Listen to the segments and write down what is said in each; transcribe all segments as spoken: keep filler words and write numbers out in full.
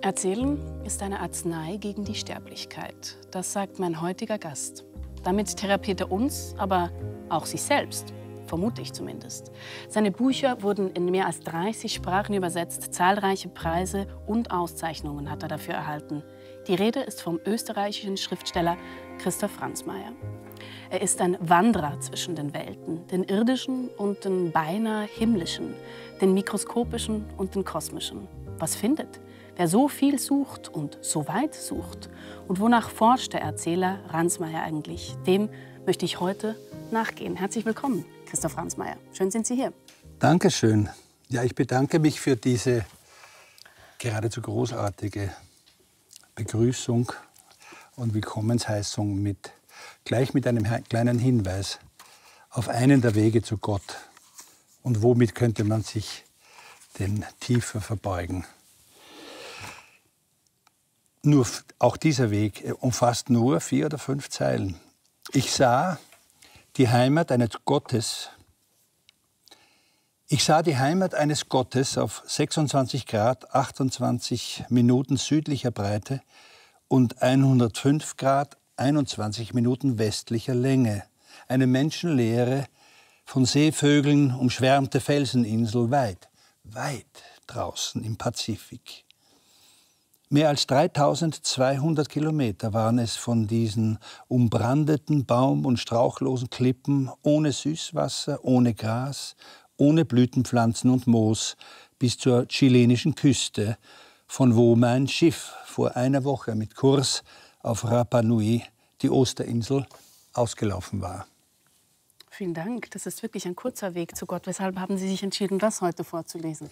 Erzählen ist eine Arznei gegen die Sterblichkeit. Das sagt mein heutiger Gast. Damit therapiert er uns, aber auch sich selbst. Vermute ich zumindest. Seine Bücher wurden in mehr als dreißig Sprachen übersetzt. Zahlreiche Preise und Auszeichnungen hat er dafür erhalten. Die Rede ist vom österreichischen Schriftsteller Christoph Franzmaier. Er ist ein Wanderer zwischen den Welten, den irdischen und den beinahe himmlischen, den mikroskopischen und den kosmischen. Was findet, wer so viel sucht und so weit sucht? Und wonach forscht der Erzähler Franzmaier eigentlich? Dem möchte ich heute nachgehen. Herzlich willkommen, Christoph Franzmaier. Schön sind Sie hier. Dankeschön. Ja, ich bedanke mich für diese geradezu großartige Begrüßung und Willkommensheißung mit, gleich mit einem kleinen Hinweis auf einen der Wege zu Gott. Und womit könnte man sich denn tiefer verbeugen? Nur, auch dieser Weg umfasst nur vier oder fünf Zeilen. Ich sah die Heimat eines Gottes. Ich sah die Heimat eines Gottes auf sechsundzwanzig Grad, achtundzwanzig Minuten südlicher Breite und hundertfünf Grad, einundzwanzig Minuten westlicher Länge. Eine menschenleere, von Seevögeln umschwärmte Felseninsel weit, weit draußen im Pazifik. Mehr als dreitausendzweihundert Kilometer waren es von diesen umbrandeten Baum- und strauchlosen Klippen, ohne Süßwasser, ohne Gras, ohne Blütenpflanzen und Moos, bis zur chilenischen Küste, von wo mein Schiff vor einer Woche mit Kurs auf Rapa Nui, die Osterinsel, ausgelaufen war. Vielen Dank. Das ist wirklich ein kurzer Weg zu Gott. Weshalb haben Sie sich entschieden, das heute vorzulesen?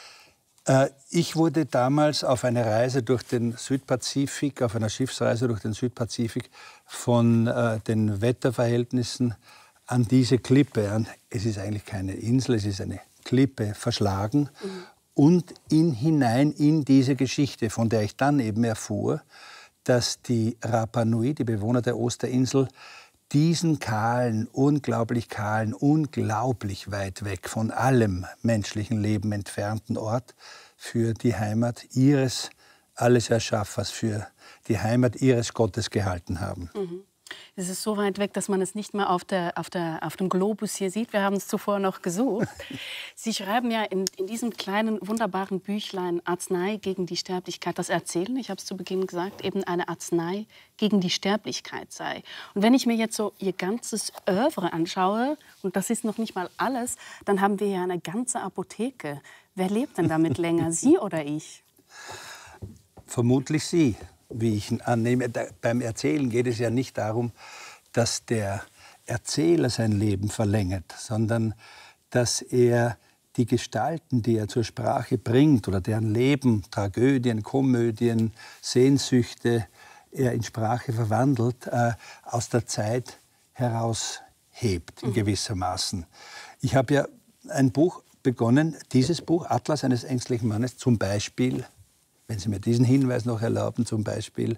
Ich wurde damals auf einer Reise durch den Südpazifik, auf einer Schiffsreise durch den Südpazifik, von äh, den Wetterverhältnissen an diese Klippe, an, es ist eigentlich keine Insel, es ist eine Klippe, verschlagen mhm. und in, hinein in diese Geschichte, von der ich dann eben erfuhr, dass die Rapa Nui, die Bewohner der Osterinsel, diesen kahlen, unglaublich kahlen, unglaublich weit weg von allem menschlichen Leben entfernten Ort für die Heimat ihres Alleserschaffers, für die Heimat ihres Gottes gehalten haben. Mhm. Es ist so weit weg, dass man es nicht mehr auf, der, auf, der, auf dem Globus hier sieht. Wir haben es zuvor noch gesucht. Sie schreiben ja in, in diesem kleinen, wunderbaren Büchlein Arznei gegen die Sterblichkeit, das Erzählen, ich habe es zu Beginn gesagt, eben eine Arznei gegen die Sterblichkeit sei. Und wenn ich mir jetzt so Ihr ganzes Œuvre anschaue, und das ist noch nicht mal alles, dann haben wir ja eine ganze Apotheke. Wer lebt denn damit länger, Sie oder ich? Vermutlich Sie. Wie ich annehme, da, beim Erzählen geht es ja nicht darum, dass der Erzähler sein Leben verlängert, sondern dass er die Gestalten, die er zur Sprache bringt oder deren Leben, Tragödien, Komödien, Sehnsüchte er in Sprache verwandelt, äh, aus der Zeit heraushebt, in mhm. gewissermaßen. Ich habe ja ein Buch begonnen, dieses Buch, Atlas eines ängstlichen Mannes, zum Beispiel, wenn Sie mir diesen Hinweis noch erlauben, zum Beispiel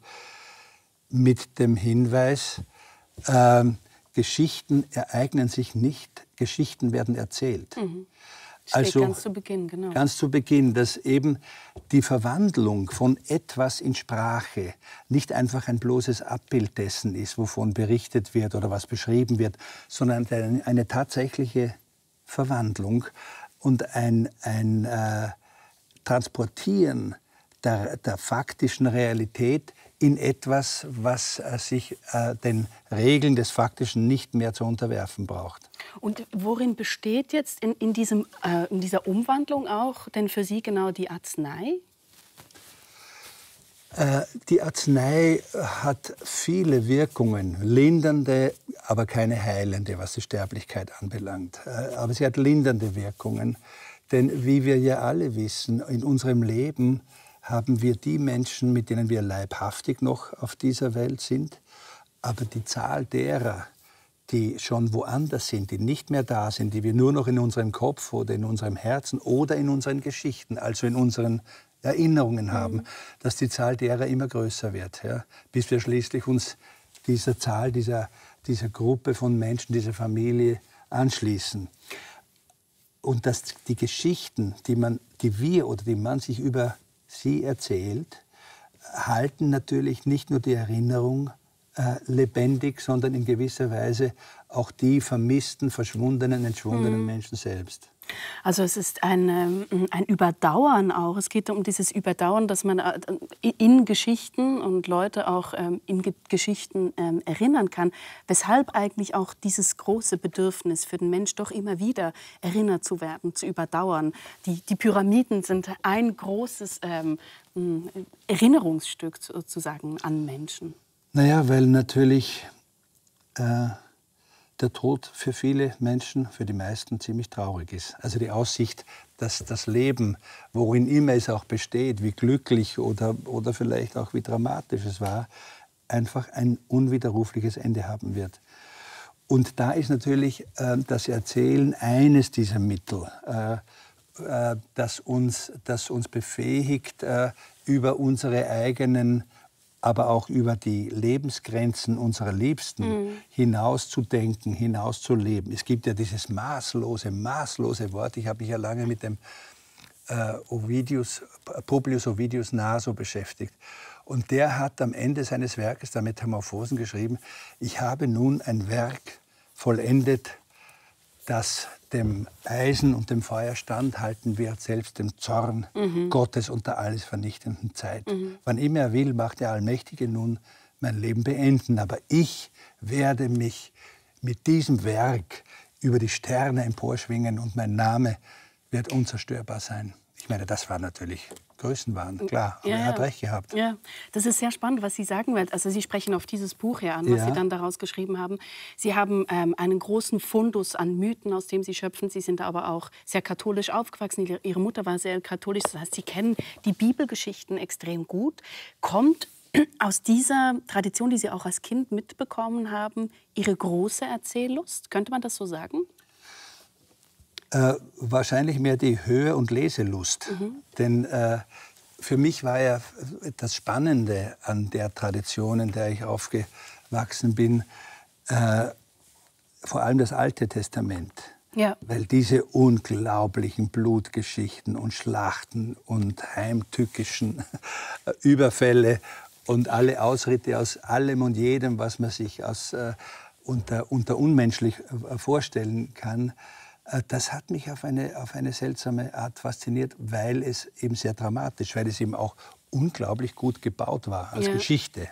mit dem Hinweis, äh, Geschichten ereignen sich nicht, Geschichten werden erzählt. Mhm. Steht Also ganz zu Beginn, genau. Ganz zu Beginn, dass eben die Verwandlung von etwas in Sprache nicht einfach ein bloßes Abbild dessen ist, wovon berichtet wird oder was beschrieben wird, sondern eine, eine tatsächliche Verwandlung und ein, ein äh, Transportieren Der, der faktischen Realität in etwas, was äh, sich äh, den Regeln des Faktischen nicht mehr zu unterwerfen braucht. Und worin besteht jetzt in, in, diesem, äh, in dieser Umwandlung auch denn für Sie genau die Arznei? Äh, die Arznei hat viele Wirkungen, lindernde, aber keine heilende, was die Sterblichkeit anbelangt. Äh, aber sie hat lindernde Wirkungen, denn wie wir ja alle wissen, in unserem Leben haben wir die Menschen, mit denen wir leibhaftig noch auf dieser Welt sind. Aber die Zahl derer, die schon woanders sind, die nicht mehr da sind, die wir nur noch in unserem Kopf oder in unserem Herzen oder in unseren Geschichten, also in unseren Erinnerungen haben, mhm. dass die Zahl derer immer größer wird, ja, bis wir schließlich uns dieser Zahl, dieser, dieser Gruppe von Menschen, dieser Familie anschließen. Und dass die Geschichten, die, man, die wir oder die man sich über sie erzählt, halten natürlich nicht nur die Erinnerung äh, lebendig, sondern in gewisser Weise auch die vermissten, verschwundenen, entschwundenen mhm. Menschen selbst. Also es ist ein, ähm, ein Überdauern auch. Es geht um dieses Überdauern, dass man äh, in Geschichten und Leute auch ähm, in Ge Geschichten ähm, erinnern kann. Weshalb eigentlich auch dieses große Bedürfnis für den Mensch doch immer wieder erinnert zu werden, zu überdauern. Die, die Pyramiden sind ein großes ähm, Erinnerungsstück sozusagen an Menschen. Naja, weil natürlich äh, der Tod für viele Menschen, für die meisten, ziemlich traurig ist. Also die Aussicht, dass das Leben, worin immer es auch besteht, wie glücklich oder, oder vielleicht auch wie dramatisch es war, einfach ein unwiderrufliches Ende haben wird. Und da ist natürlich äh, das Erzählen eines dieser Mittel, äh, äh, das, uns, das uns befähigt, äh, über unsere eigenen, aber auch über die Lebensgrenzen unserer Liebsten mhm. hinauszudenken, hinauszuleben. Es gibt ja dieses maßlose, maßlose Wort. Ich habe mich ja lange mit dem äh, Ovidius, Publius Ovidius Naso beschäftigt. Und der hat am Ende seines Werkes, der Metamorphosen, geschrieben: Ich habe nun ein Werk vollendet, das dem Eisen und dem Feuer standhalten wird, selbst dem Zorn mhm. Gottes und der alles vernichtenden Zeit. Mhm. Wann immer er will, macht der Allmächtige nun mein Leben beenden. Aber ich werde mich mit diesem Werk über die Sterne emporschwingen und mein Name wird unzerstörbar sein. Ich meine, das war natürlich Größenwahn, klar, aber ja, er hat recht gehabt. Ja, das ist sehr spannend, was Sie sagen. Also Sie sprechen auf dieses Buch hier an, was ja. Sie dann daraus geschrieben haben. Sie haben ähm, einen großen Fundus an Mythen, aus dem Sie schöpfen. Sie sind aber auch sehr katholisch aufgewachsen. Ihre Mutter war sehr katholisch. Das heißt, Sie kennen die Bibelgeschichten extrem gut. Kommt aus dieser Tradition, die Sie auch als Kind mitbekommen haben, Ihre große Erzähllust? Könnte man das so sagen? Äh, wahrscheinlich mehr die Hör- und Leselust. Mhm. Denn äh, für mich war ja das Spannende an der Tradition, in der ich aufgewachsen bin, äh, vor allem das Alte Testament. Ja. Weil diese unglaublichen Blutgeschichten und Schlachten und heimtückischen Überfälle und alle Ausritte aus allem und jedem, was man sich aus, äh, unter, unter unmenschlich äh, vorstellen kann, das hat mich auf eine, auf eine seltsame Art fasziniert, weil es eben sehr dramatisch, weil es eben auch unglaublich gut gebaut war als ja. Geschichte.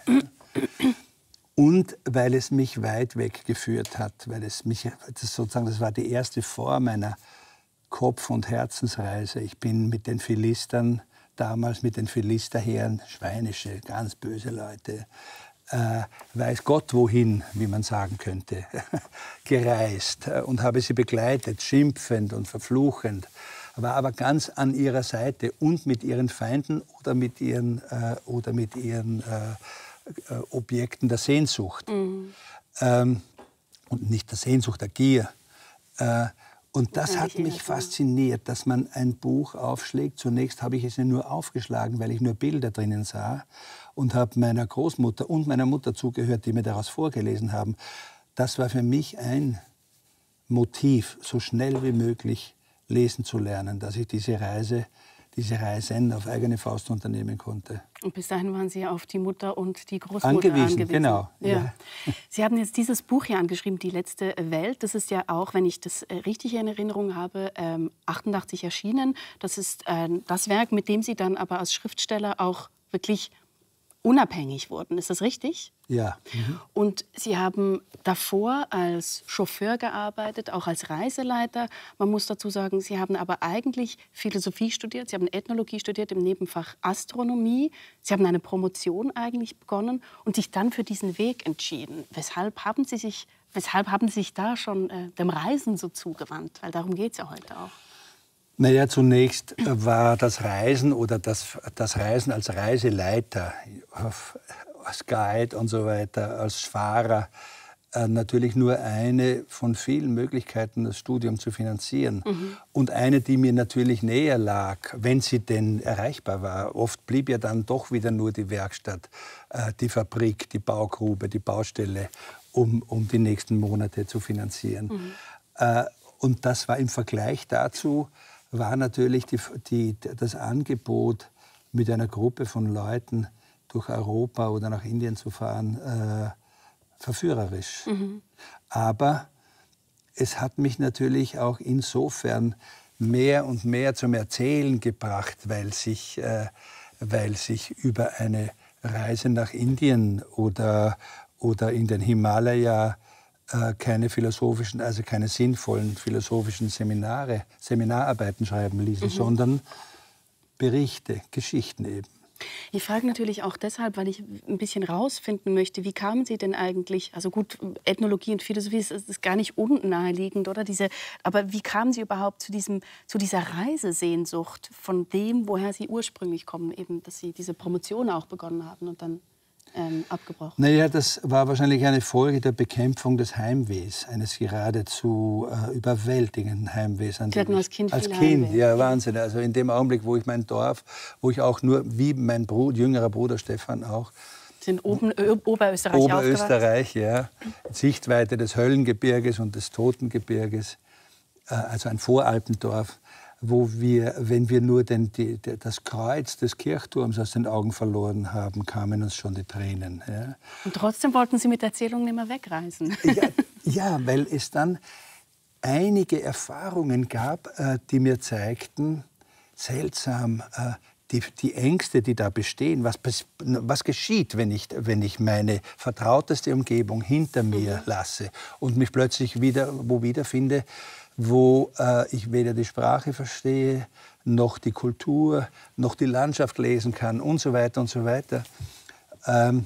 Und weil es mich weit weggeführt hat, weil es mich, das sozusagen, das war die erste Form meiner Kopf- und Herzensreise. Ich bin mit den Philistern, damals mit den Philisterheeren, schweinische, ganz böse Leute, Äh, weiß Gott wohin, wie man sagen könnte, gereist äh, und habe sie begleitet, schimpfend und verfluchend, war aber ganz an ihrer Seite und mit ihren Feinden oder mit ihren, äh, oder mit ihren äh, äh, Objekten der Sehnsucht. Mhm. Ähm, und nicht der Sehnsucht, der Gier. Äh, Und das hat mich fasziniert, dass man ein Buch aufschlägt. Zunächst habe ich es ja nur aufgeschlagen, weil ich nur Bilder drinnen sah und habe meiner Großmutter und meiner Mutter zugehört, die mir daraus vorgelesen haben. Das war für mich ein Motiv, so schnell wie möglich lesen zu lernen, dass ich diese Reise, diese Reisen auf eigene Faust unternehmen konnte. Und bis dahin waren Sie auf die Mutter und die Großmutter angewiesen. angewiesen. Genau. Ja. Ja. Sie haben jetzt dieses Buch hier angeschrieben, Die letzte Welt. Das ist ja auch, wenn ich das richtig in Erinnerung habe, ähm, achtundachtzig erschienen. Das ist äh, das Werk, mit dem Sie dann aber als Schriftsteller auch wirklich unabhängig wurden. Ist das richtig? Ja. Mhm. Und Sie haben davor als Chauffeur gearbeitet, auch als Reiseleiter. Man muss dazu sagen, Sie haben aber eigentlich Philosophie studiert, Sie haben Ethnologie studiert im Nebenfach Astronomie. Sie haben eine Promotion eigentlich begonnen und sich dann für diesen Weg entschieden. Weshalb haben Sie sich, weshalb haben Sie sich da schon äh, dem Reisen so zugewandt? Weil darum geht es ja heute auch. Naja, zunächst war das Reisen oder das, das Reisen als Reiseleiter, als Guide und so weiter, als Fahrer, äh, natürlich nur eine von vielen Möglichkeiten, das Studium zu finanzieren. Mhm. Und eine, die mir natürlich näher lag, wenn sie denn erreichbar war. Oft blieb ja dann doch wieder nur die Werkstatt, äh, die Fabrik, die Baugrube, die Baustelle, um, um die nächsten Monate zu finanzieren. Mhm. Äh, und das war im Vergleich dazu, war natürlich die, die, das Angebot mit einer Gruppe von Leuten durch Europa oder nach Indien zu fahren, äh, verführerisch. Mhm. Aber es hat mich natürlich auch insofern mehr und mehr zum Erzählen gebracht, weil sich, äh, weil sich über eine Reise nach Indien oder, oder in den Himalaya äh, keine philosophischen, also keine sinnvollen philosophischen Seminare, Seminararbeiten schreiben ließen, mhm. sondern Berichte, Geschichten eben. Ich frage natürlich auch deshalb, weil ich ein bisschen rausfinden möchte, wie kamen Sie denn eigentlich, also gut, Ethnologie und Philosophie ist, ist gar nicht unnaheliegend, oder? Diese, aber wie kamen Sie überhaupt zu, diesem, zu dieser Reisesehnsucht von dem, woher Sie ursprünglich kommen, eben, dass Sie diese Promotion auch begonnen haben und dann ähm, abgebrochen? Naja, das war wahrscheinlich eine Folge der Bekämpfung des Heimwehs, eines geradezu äh, überwältigenden Heimwehs. Sie hatten als Kind Als viel Kind, Heimweh. ja, Wahnsinn. Also in dem Augenblick, wo ich mein Dorf, wo ich auch nur, wie mein Bruder, jüngerer Bruder Stefan auch, Sie sind oben, Ö Oberösterreich Oberösterreich, ja, Sichtweite des Höllengebirges und des Totengebirges, äh, also ein Voralpendorf, wo wir, wenn wir nur den, die, das Kreuz des Kirchturms aus den Augen verloren haben, kamen uns schon die Tränen. Ja. Und trotzdem wollten Sie mit Erzählungen nicht mehr wegreisen. Ja, ja, weil es dann einige Erfahrungen gab, äh, die mir zeigten, seltsam, äh, die, die Ängste, die da bestehen, was, was geschieht, wenn ich, wenn ich meine vertrauteste Umgebung hinter mir mhm. lasse und mich plötzlich wieder, wo wiederfinde, wo äh, ich weder die Sprache verstehe, noch die Kultur, noch die Landschaft lesen kann und so weiter und so weiter. Ähm,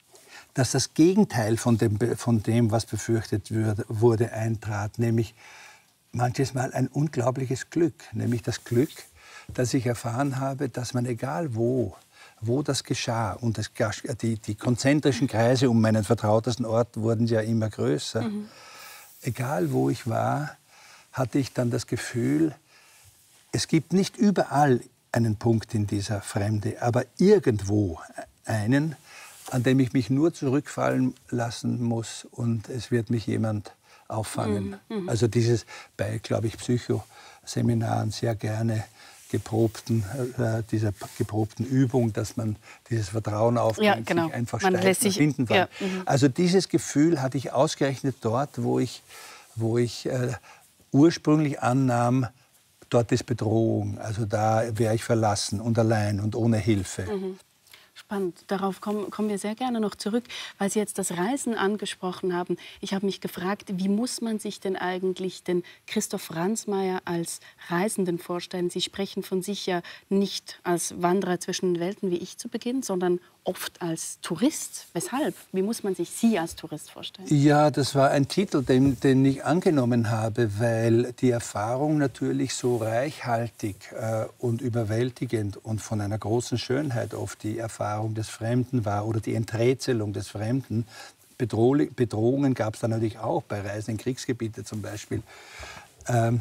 dass das Gegenteil von dem, von dem, was befürchtet wurde, wurde, eintrat, nämlich manches Mal ein unglaubliches Glück, nämlich das Glück, dass ich erfahren habe, dass man egal wo, wo das geschah, und das, die, die konzentrischen Kreise um meinen vertrautesten Ort wurden ja immer größer, mhm. egal wo ich war, hatte ich dann das Gefühl, es gibt nicht überall einen Punkt in dieser Fremde, aber irgendwo einen, an dem ich mich nur zurückfallen lassen muss und es wird mich jemand auffangen. Mhm. Also dieses bei, glaube ich, Psychoseminaren sehr gerne geprobten, äh, dieser geprobten Übung, dass man dieses Vertrauen aufbaut, ja, genau. sich einfach man lässt sich, sich hinten ja, mhm. Also dieses Gefühl hatte ich ausgerechnet dort, wo ich, wo ich äh, ursprünglich annahm, dort ist Bedrohung. Also da wäre ich verlassen und allein und ohne Hilfe. Mhm. Spannend. Darauf kommen, kommen wir sehr gerne noch zurück, weil Sie jetzt das Reisen angesprochen haben. Ich habe mich gefragt, wie muss man sich denn eigentlich den Christoph Ransmayr als Reisenden vorstellen? Sie sprechen von sich ja nicht als Wanderer zwischen den Welten wie ich zu Beginn, sondern oft als Tourist. Weshalb? Wie muss man sich Sie als Tourist vorstellen? Ja, das war ein Titel, den, den ich angenommen habe, weil die Erfahrung natürlich so reichhaltig äh, und überwältigend und von einer großen Schönheit oft die Erfahrung des Fremden war oder die Enträtselung des Fremden. Bedroh Bedrohungen gab es dann natürlich auch bei Reisen in Kriegsgebiete zum Beispiel. Ähm,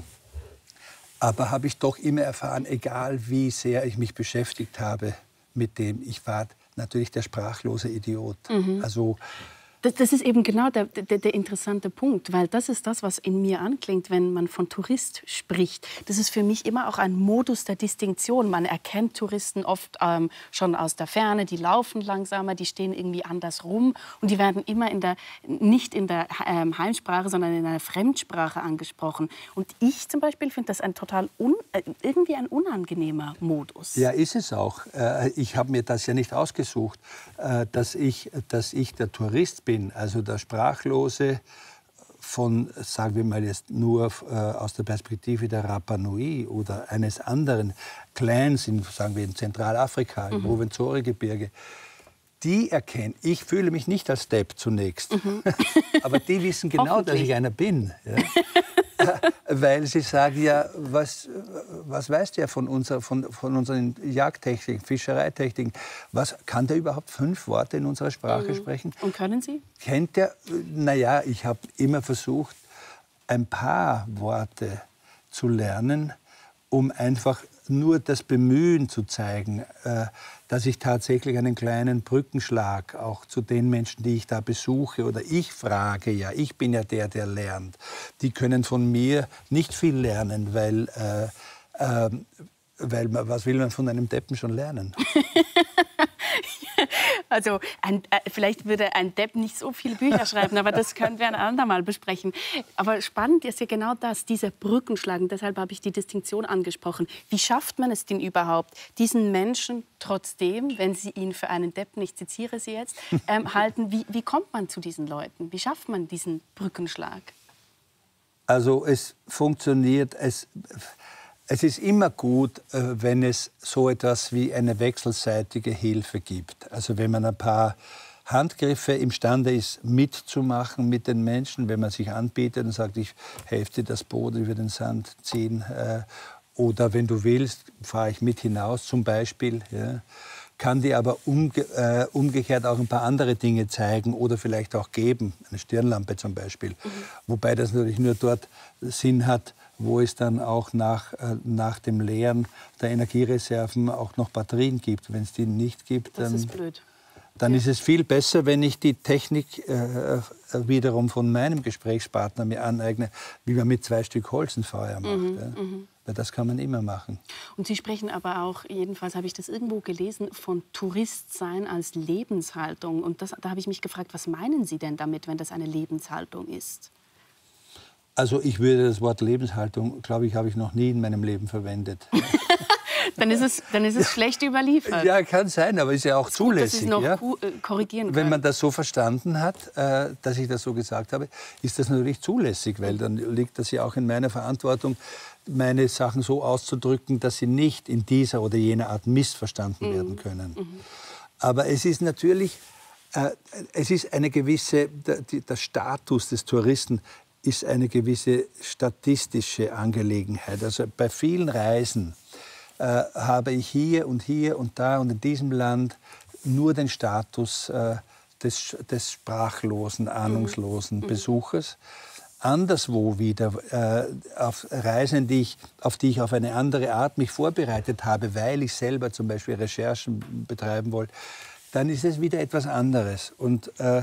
aber habe ich doch immer erfahren, egal wie sehr ich mich beschäftigt habe mit dem, ich war natürlich der sprachlose Idiot. Mhm. Also Das, das ist eben genau der, der, der interessante Punkt, weil das ist das, was in mir anklingt, wenn man von Tourist spricht. Das ist für mich immer auch ein Modus der Distinktion. Man erkennt Touristen oft ähm, schon aus der Ferne, die laufen langsamer, die stehen irgendwie anders rum und die werden immer in der, nicht in der ähm, Heimsprache, sondern in einer Fremdsprache angesprochen. Und ich zum Beispiel finde das ein total un, äh, irgendwie ein unangenehmer Modus. Ja, ist es auch. Äh, ich habe mir das ja nicht ausgesucht, äh, dass ich, dass ich der Tourist bin, also der Sprachlose von, sagen wir mal jetzt nur äh, aus der Perspektive der Rapa Nui oder eines anderen Clans, in, sagen wir in Zentralafrika, im mhm. Rwenzori-Gebirge, die erkennen, ich fühle mich nicht als Depp zunächst, mhm. aber die wissen genau, dass ich einer bin. Ja? Weil sie sagen, ja, was, was weiß der von, unser, von, von unseren Jagdtechniken, Fischereitechniken? Was, kann der überhaupt fünf Worte in unserer Sprache mhm. sprechen? Und können Sie? Kennt der? Naja, ich habe immer versucht, ein paar Worte zu lernen, um einfach nur das Bemühen zu zeigen, äh, dass ich tatsächlich einen kleinen Brückenschlag auch zu den Menschen, die ich da besuche oder ich frage ja, ich bin ja der, der lernt. Die können von mir nicht viel lernen, weil äh, äh, weil man, was will man von einem Deppen schon lernen? Also ein, äh, vielleicht würde ein Depp nicht so viele Bücher schreiben, aber das können wir ein andermal besprechen. Aber spannend ist ja genau das, diese Brückenschlagen. Deshalb habe ich die Distinktion angesprochen. Wie schafft man es denn überhaupt, diesen Menschen trotzdem, wenn Sie ihn für einen Depp, ich zitiere Sie jetzt, ähm, halten, wie, wie kommt man zu diesen Leuten? Wie schafft man diesen Brückenschlag? Also es funktioniert, es, es ist immer gut, wenn es so etwas wie eine wechselseitige Hilfe gibt. Also wenn man ein paar Handgriffe imstande ist, mitzumachen mit den Menschen, wenn man sich anbietet und sagt, ich helfe dir das Boot über den Sand ziehen, äh, oder wenn du willst, fahre ich mit hinaus zum Beispiel, ja, kann dir aber umge äh, umgekehrt auch ein paar andere Dinge zeigen oder vielleicht auch geben, eine Stirnlampe zum Beispiel. Mhm. Wobei das natürlich nur dort Sinn hat, wo es dann auch nach, äh, nach dem Leeren der Energiereserven auch noch Batterien gibt. Wenn es die nicht gibt, dann, das ist blöd. dann ja. ist es viel besser, wenn ich die Technik äh, wiederum von meinem Gesprächspartner mir aneigne, wie man mit zwei Stück Holz ein Feuer macht. Mhm, ja. mhm. Das kann man immer machen. Und Sie sprechen aber auch, jedenfalls habe ich das irgendwo gelesen, von Touristsein als Lebenshaltung. Und das, da habe ich mich gefragt, was meinen Sie denn damit, wenn das eine Lebenshaltung ist? Also ich würde das Wort Lebenshaltung, glaube ich, habe ich noch nie in meinem Leben verwendet. Dann ist es, dann ist es schlecht überliefert. Ja, kann sein, aber ist ja auch gut, zulässig. dass Sie es noch ja? korrigieren können. Wenn man das so verstanden hat, äh, dass ich das so gesagt habe, ist das natürlich zulässig, weil dann liegt das ja auch in meiner Verantwortung, meine Sachen so auszudrücken, dass sie nicht in dieser oder jener Art missverstanden mhm. werden können. Mhm. Aber es ist natürlich, äh, es ist eine gewisse, der, der Status des Touristen ist eine gewisse statistische Angelegenheit. Also bei vielen Reisen äh, habe ich hier und hier und da und in diesem Land nur den Status äh, des, des sprachlosen, ahnungslosen mhm. Besuchers. Anderswo wieder äh, auf Reisen, die ich, auf die ich auf eine andere Art mich vorbereitet habe, weil ich selber zum Beispiel Recherchen betreiben wollte, dann ist es wieder etwas anderes. Und, äh,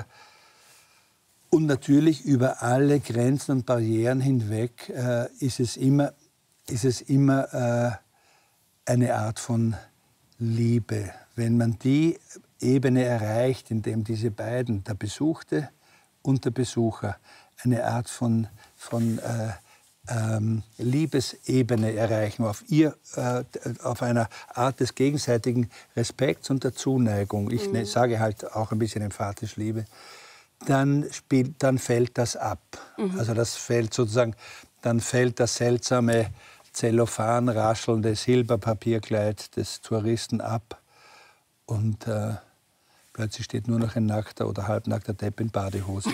und natürlich über alle Grenzen und Barrieren hinweg äh, ist es immer, ist es immer äh, eine Art von Liebe. Wenn man die Ebene erreicht, in der diese beiden, der Besuchte und der Besucher, eine Art von, von äh, ähm, Liebesebene erreichen, auf, ihr, äh, auf einer Art des gegenseitigen Respekts und der Zuneigung, ich mhm. sage halt auch ein bisschen emphatisch Liebe, dann, spielt, dann fällt das ab. Mhm. Also das fällt sozusagen, dann fällt das seltsame Zellophan raschelnde Silberpapierkleid des Touristen ab und äh, plötzlich steht nur noch ein nackter oder halbnackter Depp in Badehose.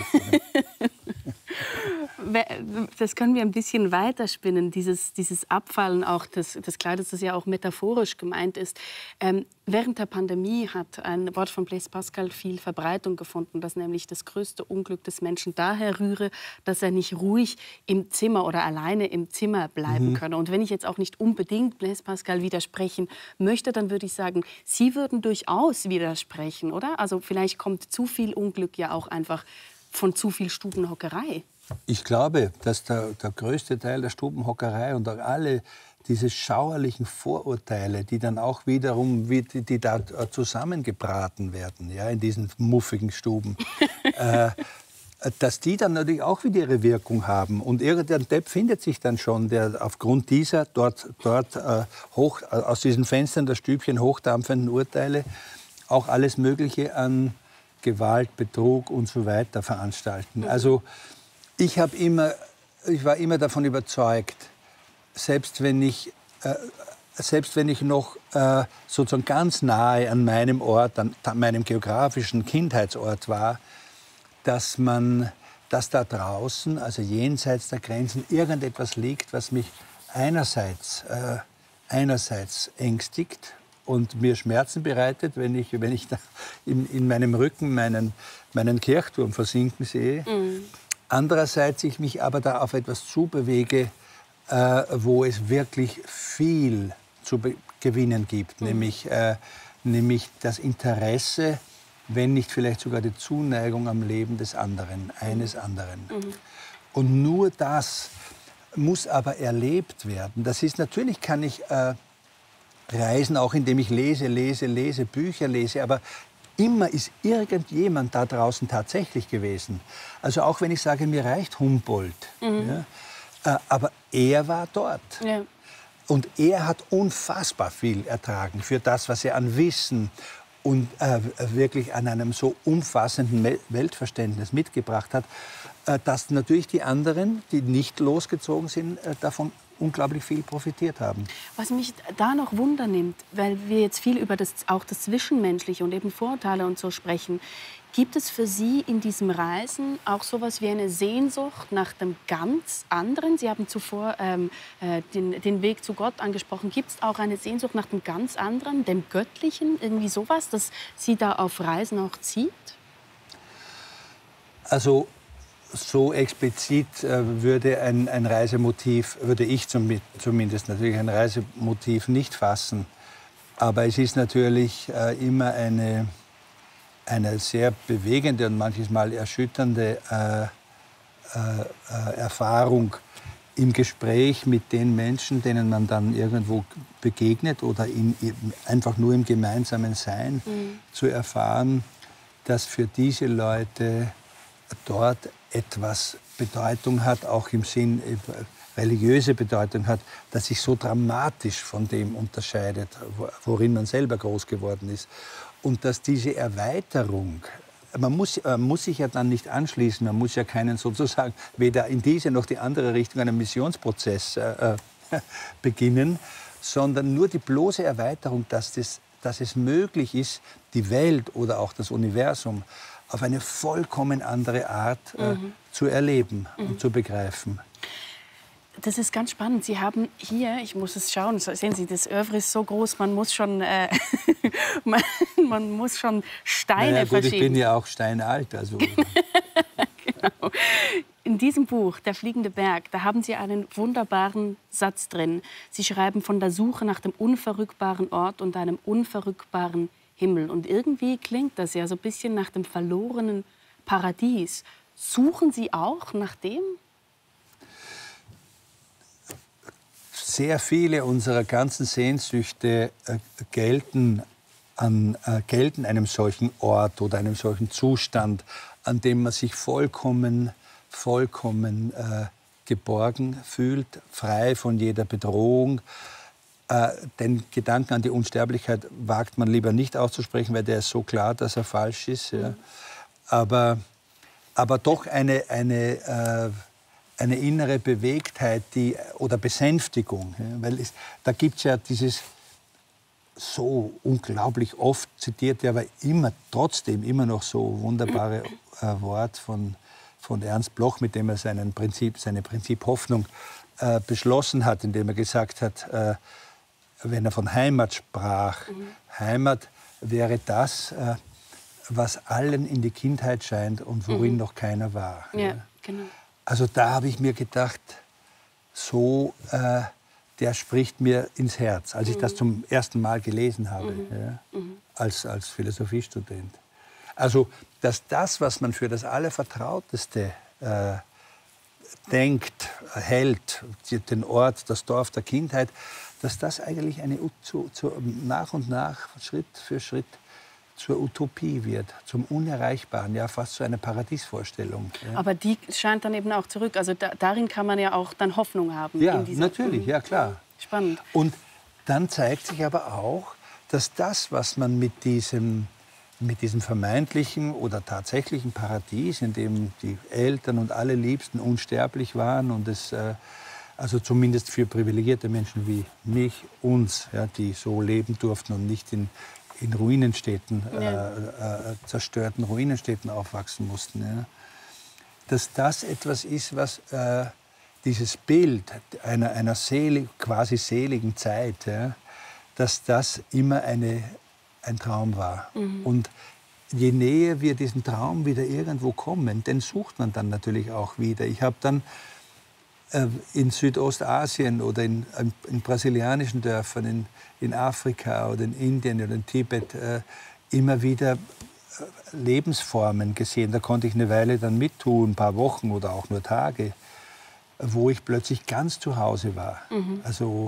Das können wir ein bisschen weiterspinnen, dieses, dieses Abfallen auch des, des Kleides, das ja auch metaphorisch gemeint ist. Ähm, während der Pandemie hat ein Wort von Blaise Pascal viel Verbreitung gefunden, dass nämlich das größte Unglück des Menschen daher rühre, dass er nicht ruhig im Zimmer oder alleine im Zimmer bleiben mhm. könne. Und wenn ich jetzt auch nicht unbedingt Blaise Pascal widersprechen möchte, dann würde ich sagen, Sie würden durchaus widersprechen, oder? Also vielleicht kommt zu viel Unglück ja auch einfach von zu viel Stubenhockerei. Ich glaube, dass der, der größte Teil der Stubenhockerei und auch alle diese schauerlichen Vorurteile, die dann auch wiederum, die, die da zusammengebraten werden, ja, in diesen muffigen Stuben, äh, dass die dann natürlich auch wieder ihre Wirkung haben. Und irgendein Depp findet sich dann schon, der aufgrund dieser dort, dort äh, hoch, aus diesen Fenstern der Stübchen hochdampfenden Urteile auch alles Mögliche an Gewalt, Betrug und so weiter veranstalten. Also ich, hab immer, ich war immer davon überzeugt, selbst wenn ich, äh, selbst wenn ich noch äh, sozusagen ganz nahe an meinem Ort, an, an meinem geografischen Kindheitsort war, dass, man, dass da draußen, also jenseits der Grenzen, irgendetwas liegt, was mich einerseits, äh, einerseits ängstigt und mir Schmerzen bereitet, wenn ich, wenn ich da in, in meinem Rücken meinen, meinen Kirchturm versinken sehe. Mhm. Andererseits ich mich aber da auf etwas zubewege, äh, wo es wirklich viel zu gewinnen gibt, mhm. nämlich, äh, nämlich das Interesse, wenn nicht vielleicht sogar die Zuneigung am Leben des anderen, eines anderen. Mhm. Und nur das muss aber erlebt werden. Das ist natürlich, kann ich, äh, Reisen auch, indem ich lese, lese, lese, Bücher lese, aber immer ist irgendjemand da draußen tatsächlich gewesen. Also auch wenn ich sage, mir reicht Humboldt, mhm. ja, äh, aber er war dort. Ja. Und er hat unfassbar viel ertragen für das, was er an Wissen und äh, wirklich an einem so umfassenden Weltverständnis mitgebracht hat, äh, dass natürlich die anderen, die nicht losgezogen sind, äh, davon unglaublich viel profitiert haben. Was mich da noch Wunder nimmt, weil wir jetzt viel über das, auch das Zwischenmenschliche und eben Vorurteile und so sprechen, gibt es für Sie in diesem Reisen auch sowas wie eine Sehnsucht nach dem ganz anderen? Sie haben zuvor ähm, äh, den, den Weg zu Gott angesprochen. Gibt es auch eine Sehnsucht nach dem ganz anderen, dem Göttlichen, irgendwie sowas, das Sie da auf Reisen auch zieht? Also so explizit äh, würde ein, ein Reisemotiv, würde ich zum, zumindest natürlich ein Reisemotiv nicht fassen. Aber es ist natürlich äh, immer eine, eine sehr bewegende und manches Mal erschütternde äh, äh, Erfahrung im Gespräch mit den Menschen, denen man dann irgendwo begegnet oder in, einfach nur im gemeinsamen Sein mhm. zu erfahren, dass für diese Leute dort etwas Bedeutung hat, auch im Sinn religiöse Bedeutung hat, das sich so dramatisch von dem unterscheidet, worin man selber groß geworden ist. Und dass diese Erweiterung, man muss, man muss sich ja dann nicht anschließen, man muss ja keinen sozusagen weder in diese noch die andere Richtung einen Missionsprozess äh, beginnen, sondern nur die bloße Erweiterung, dass, das, dass es möglich ist, die Welt oder auch das Universum auf eine vollkommen andere Art äh, mhm. zu erleben mhm. und zu begreifen. Das ist ganz spannend. Sie haben hier, ich muss es schauen, sehen Sie, das Œuvre ist so groß, man muss schon, äh, man, man muss schon Steine naja, gut, verschieben. Ich bin ja auch steinalt. Also. Genau. In diesem Buch, Der fliegende Berg, da haben Sie einen wunderbaren Satz drin. Sie schreiben von der Suche nach dem unverrückbaren Ort und einem unverrückbaren Himmel. Und irgendwie klingt das ja so ein bisschen nach dem verlorenen Paradies. Suchen Sie auch nach dem? Sehr viele unserer ganzen Sehnsüchte äh, gelten, an, äh, gelten einem solchen Ort oder einem solchen Zustand, an dem man sich vollkommen, vollkommen äh, geborgen fühlt, frei von jeder Bedrohung. Äh, den Gedanken an die Unsterblichkeit wagt man lieber nicht auszusprechen, weil der ist so klar, dass er falsch ist. Ja. Aber, aber doch eine, eine, äh, eine innere Bewegtheit die, oder Besänftigung. Ja, weil es, da gibt es ja dieses so unglaublich oft zitierte, aber immer, trotzdem immer noch so wunderbare äh, Wort von, von Ernst Bloch, mit dem er seinen Prinzip, seine Prinzip Hoffnung äh, beschlossen hat, indem er gesagt hat, äh, wenn er von Heimat sprach, mhm. Heimat wäre das, äh, was allen in die Kindheit scheint und worin mhm. noch keiner war. Ja, ja. Genau. Also da habe ich mir gedacht, so, äh, der spricht mir ins Herz, als ich mhm. das zum ersten Mal gelesen habe, mhm. ja, mhm. als, als Philosophiestudent. Also, dass das, was man für das Allervertrauteste äh, denkt, hält, den Ort, das Dorf der Kindheit, dass das eigentlich eine, zu, zu, nach und nach, Schritt für Schritt, zur Utopie wird, zum Unerreichbaren, ja fast zu einer Paradiesvorstellung. Ja. Aber die scheint dann eben auch zurück. Also da, darin kann man ja auch dann Hoffnung haben. Ja, in dieser, natürlich, ja klar. Spannend. Und dann zeigt sich aber auch, dass das, was man mit diesem, mit diesem vermeintlichen oder tatsächlichen Paradies, in dem die Eltern und alle Liebsten unsterblich waren und es, äh, also zumindest für privilegierte Menschen wie mich, uns, ja, die so leben durften und nicht in in Ruinenstädten, ja. äh, äh, zerstörten Ruinenstädten aufwachsen mussten. Ja. Dass das etwas ist, was äh, dieses Bild einer, einer selig, quasi seligen Zeit, ja, dass das immer eine, ein Traum war. Mhm. Und je näher wir diesen Traum wieder irgendwo kommen, den sucht man dann natürlich auch wieder. Ich habe dann äh, in Südostasien oder in, in brasilianischen Dörfern, in in Afrika oder in Indien oder in Tibet äh, immer wieder äh, Lebensformen gesehen. Da konnte ich eine Weile dann mittun, ein paar Wochen oder auch nur Tage, wo ich plötzlich ganz zu Hause war. Mhm. Also,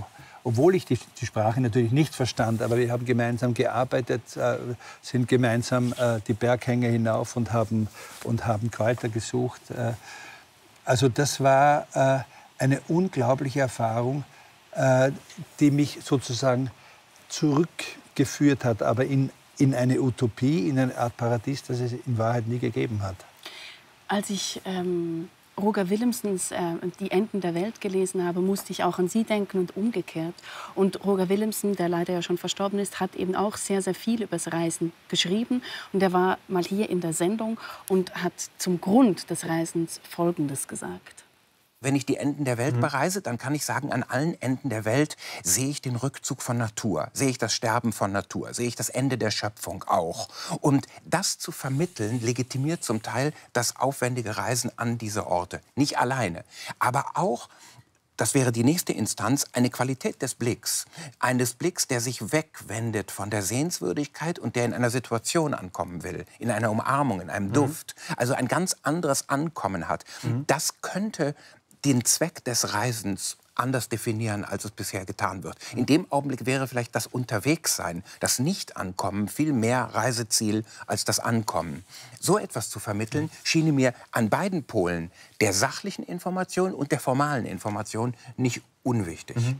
obwohl ich die, die Sprache natürlich nicht verstand, aber wir haben gemeinsam gearbeitet, äh, sind gemeinsam äh, die Berghänge hinauf und haben, und haben Kräuter gesucht. Äh, also das war äh, eine unglaubliche Erfahrung, äh, die mich sozusagen zurückgeführt hat, aber in, in eine Utopie, in eine Art Paradies, das es in Wahrheit nie gegeben hat. Als ich ähm, Roger Willemsens äh, Die Enden der Welt gelesen habe, musste ich auch an Sie denken und umgekehrt. Und Roger Willemsen, der leider ja schon verstorben ist, hat eben auch sehr, sehr viel über das Reisen geschrieben. Und er war mal hier in der Sendung und hat zum Grund des Reisens Folgendes gesagt. Wenn ich die Enden der Welt bereise, dann kann ich sagen, an allen Enden der Welt sehe ich den Rückzug von Natur, sehe ich das Sterben von Natur, sehe ich das Ende der Schöpfung auch. Und das zu vermitteln, legitimiert zum Teil das aufwendige Reisen an diese Orte. Nicht alleine, aber auch, das wäre die nächste Instanz, eine Qualität des Blicks. Eines Blicks, der sich wegwendet von der Sehenswürdigkeit und der in einer Situation ankommen will. In einer Umarmung, in einem mhm. Duft. Also ein ganz anderes Ankommen hat. Mhm. Das könnte den Zweck des Reisens anders definieren, als es bisher getan wird. In dem Augenblick wäre vielleicht das Unterwegssein, das Nicht-Ankommen viel mehr Reiseziel als das Ankommen. So etwas zu vermitteln, schien mir an beiden Polen, der sachlichen Information und der formalen Information, nicht unwichtig. Mhm.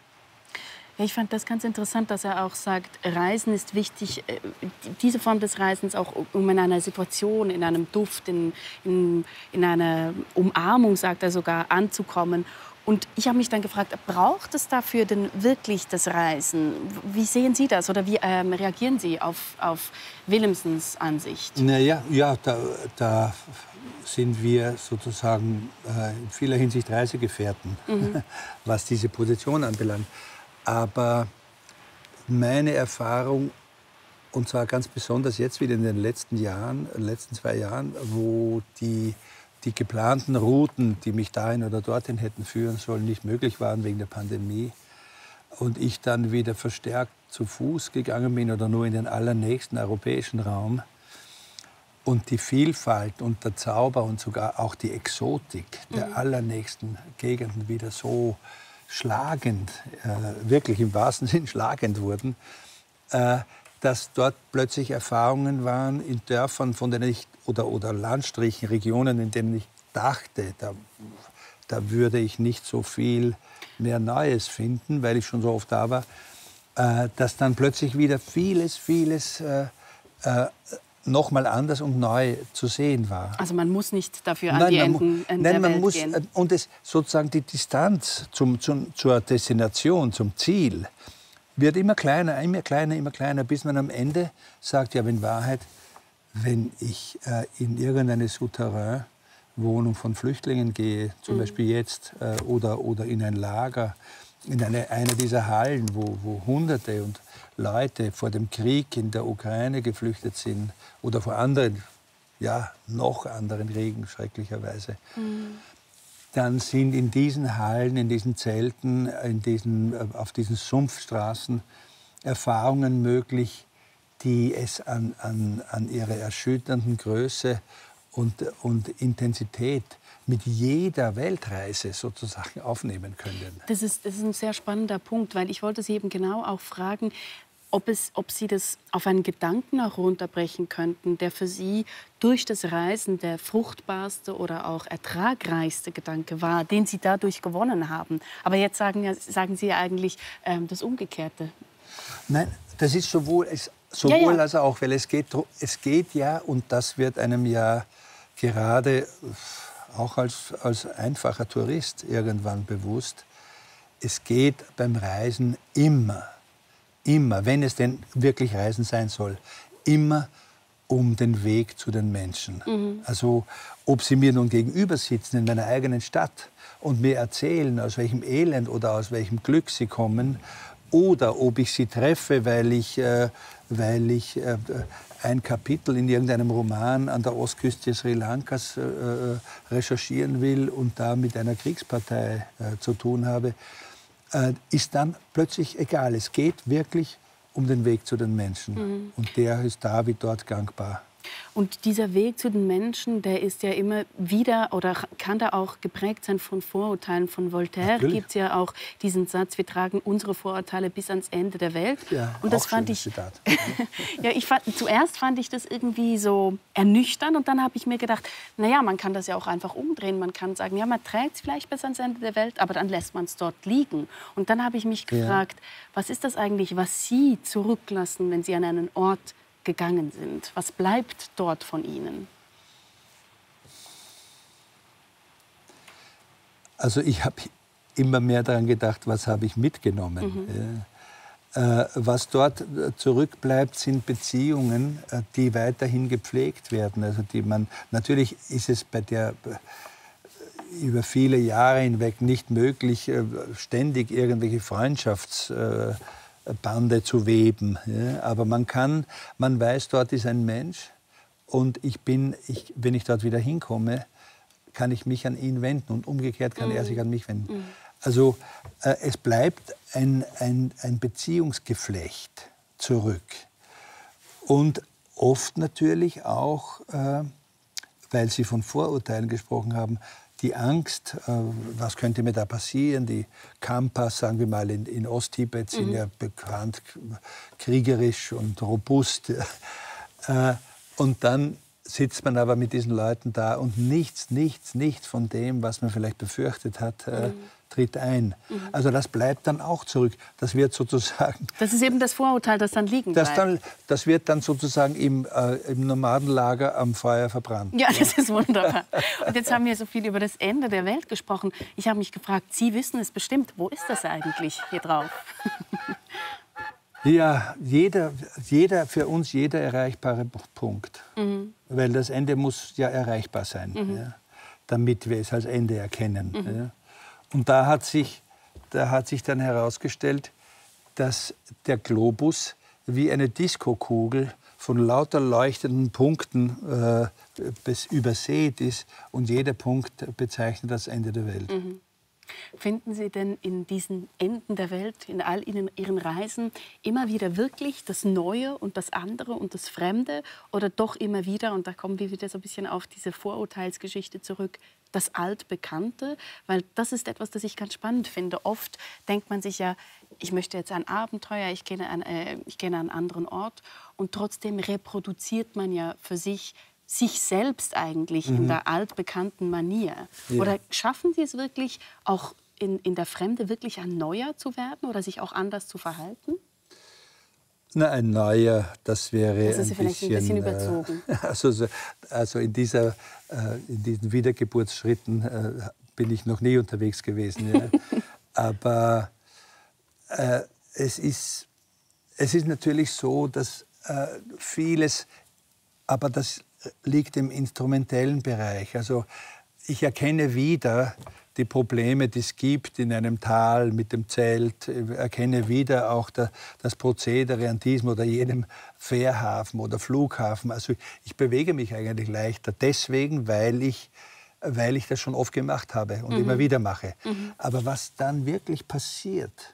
Ja, ich fand das ganz interessant, dass er auch sagt, Reisen ist wichtig, diese Form des Reisens auch, um in einer Situation, in einem Duft, in, in, in einer Umarmung, sagt er sogar, anzukommen. Und ich habe mich dann gefragt, braucht es dafür denn wirklich das Reisen? Wie sehen Sie das oder wie ähm, reagieren Sie auf, auf Willemsens Ansicht? Naja, ja, da, da sind wir sozusagen äh, in vieler Hinsicht Reisegefährten, mhm. was diese Position anbelangt. Aber meine Erfahrung, und zwar ganz besonders jetzt wieder in den letzten Jahren, in den letzten zwei Jahren, wo die, die geplanten Routen, die mich dahin oder dorthin hätten führen sollen, nicht möglich waren wegen der Pandemie, und ich dann wieder verstärkt zu Fuß gegangen bin oder nur in den allernächsten europäischen Raum, und die Vielfalt und der Zauber und sogar auch die Exotik der mhm. allernächsten Gegenden wieder so schlagend, äh, wirklich im wahrsten Sinn schlagend wurden, äh, dass dort plötzlich Erfahrungen waren in Dörfern, von denen ich, oder, oder Landstrichen, Regionen, in denen ich dachte, da, da würde ich nicht so viel mehr Neues finden, weil ich schon so oft da war, äh, dass dann plötzlich wieder vieles, vieles äh, äh, noch mal anders und neu zu sehen war. Also man muss nicht dafür an nein, die Enden nein, der man Welt muss, gehen. Und es, sozusagen die Distanz zum, zum, zur Destination, zum Ziel, wird immer kleiner, immer kleiner, immer kleiner, bis man am Ende sagt, ja, in Wahrheit, wenn ich äh, in irgendeine Souterrain-Wohnung von Flüchtlingen gehe, zum mhm. Beispiel jetzt, äh, oder, oder in ein Lager, in eine, eine dieser Hallen, wo, wo Hunderte und Leute vor dem Krieg in der Ukraine geflüchtet sind oder vor anderen, ja, noch anderen Kriegen, schrecklicherweise, mhm. dann sind in diesen Hallen, in diesen Zelten, in diesen, auf diesen Sumpfstraßen Erfahrungen möglich, die es an, an, an ihrer erschütternden Größe und, und Intensität mit jeder Weltreise sozusagen aufnehmen können. Das ist, das ist ein sehr spannender Punkt, weil ich wollte Sie eben genau auch fragen, ob, es, ob Sie das auf einen Gedanken auch runterbrechen könnten, der für Sie durch das Reisen der fruchtbarste oder auch ertragreichste Gedanke war, den Sie dadurch gewonnen haben. Aber jetzt sagen, ja, sagen Sie ja eigentlich ähm, das Umgekehrte. Nein, das ist sowohl, es, sowohl ja, ja. als auch, weil es geht, es geht ja, und das wird einem ja gerade auch als, als einfacher Tourist irgendwann bewusst, es geht beim Reisen immer, immer, wenn es denn wirklich Reisen sein soll, immer um den Weg zu den Menschen. Mhm. Also ob sie mir nun gegenüber sitzen in meiner eigenen Stadt und mir erzählen, aus welchem Elend oder aus welchem Glück sie kommen, oder ob ich sie treffe, weil ich, äh, weil ich äh, ein Kapitel in irgendeinem Roman an der Ostküste Sri Lankas äh, recherchieren will und da mit einer Kriegspartei äh, zu tun habe, äh, ist dann plötzlich egal. Es geht wirklich um den Weg zu den Menschen. Mhm. Und der ist da wie dort gangbar. Und dieser Weg zu den Menschen, der ist ja immer wieder oder kann da auch geprägt sein von Vorurteilen. Von Voltaire gibt es ja auch diesen Satz, wir tragen unsere Vorurteile bis ans Ende der Welt. Ja, und das auch fand ich, Zitat. ja, ich fand, zuerst fand ich das irgendwie so ernüchternd und dann habe ich mir gedacht, naja, man kann das ja auch einfach umdrehen. Man kann sagen, ja, man trägt es vielleicht bis ans Ende der Welt, aber dann lässt man es dort liegen. Und dann habe ich mich gefragt, ja. was ist das eigentlich, was Sie zurücklassen, wenn Sie an einen Ort gegangen sind? Was bleibt dort von Ihnen? Also ich habe immer mehr daran gedacht, was habe ich mitgenommen. Mhm. Ja. Äh, was dort zurückbleibt, sind Beziehungen, die weiterhin gepflegt werden. Also die man, natürlich ist es bei der über viele Jahre hinweg nicht möglich, ständig irgendwelche Freundschafts äh, Bande zu weben. Ja. Aber man kann, man weiß, dort ist ein Mensch und ich bin, ich, wenn ich dort wieder hinkomme, kann ich mich an ihn wenden und umgekehrt kann mhm. er sich an mich wenden. Mhm. Also äh, es bleibt ein, ein, ein Beziehungsgeflecht zurück. Und oft natürlich auch, äh, weil Sie von Vorurteilen gesprochen haben, die Angst, äh, was könnte mir da passieren, die Khampas, sagen wir mal, in, in Osttibet sind mhm. ja bekannt kriegerisch und robust. Äh, und dann sitzt man aber mit diesen Leuten da und nichts, nichts, nichts von dem, was man vielleicht befürchtet hat, äh, mhm. tritt ein. Mhm. Also das bleibt dann auch zurück. Das wird sozusagen... Das ist eben das Vorurteil, das dann liegen das bleibt. Dann, das wird dann sozusagen im, äh, im Nomadenlager am Feuer verbrannt. Ja, das ist wunderbar. Und jetzt haben wir so viel über das Ende der Welt gesprochen. Ich habe mich gefragt, Sie wissen es bestimmt, wo ist das eigentlich hier drauf? Ja, jeder, jeder, für uns jeder erreichbare Punkt. Mhm. Weil das Ende muss ja erreichbar sein, mhm. ja, damit wir es als Ende erkennen. Mhm. Ja. Und da hat, sich, da hat sich dann herausgestellt, dass der Globus wie eine Diskokugel von lauter leuchtenden Punkten äh, übersät ist und jeder Punkt bezeichnet das Ende der Welt. Mhm. Finden Sie denn in diesen Enden der Welt, in all Ihren, Ihren Reisen, immer wieder wirklich das Neue und das andere und das Fremde? Oder doch immer wieder, und da kommen wir wieder so ein bisschen auf diese Vorurteilsgeschichte zurück, das Altbekannte? Weil das ist etwas, das ich ganz spannend finde. Oft denkt man sich ja, ich möchte jetzt ein Abenteuer, ich gehe an, äh, ich gehe an einen anderen Ort. Und trotzdem reproduziert man ja für sich sich selbst eigentlich mhm. in der altbekannten Manier? Ja. Oder schaffen Sie es wirklich, auch in, in der Fremde wirklich ein Neuer zu werden oder sich auch anders zu verhalten? Na, ein Neuer, das wäre das ist ein, vielleicht bisschen, ein bisschen überzogen. Äh, also, also in, dieser, äh, in diesen Wiedergeburtsschritten äh, bin ich noch nie unterwegs gewesen. Ja. Aber äh, es, ist, es ist natürlich so, dass äh, vieles, aber das liegt im instrumentellen Bereich. Also ich erkenne wieder die Probleme, die es gibt in einem Tal mit dem Zelt. Ich erkenne wieder auch der, das Prozedere an diesem oder jenem Fährhafen oder Flughafen. Also ich bewege mich eigentlich leichter deswegen, weil ich, weil ich das schon oft gemacht habe und mhm. immer wieder mache. Mhm. Aber was dann wirklich passiert,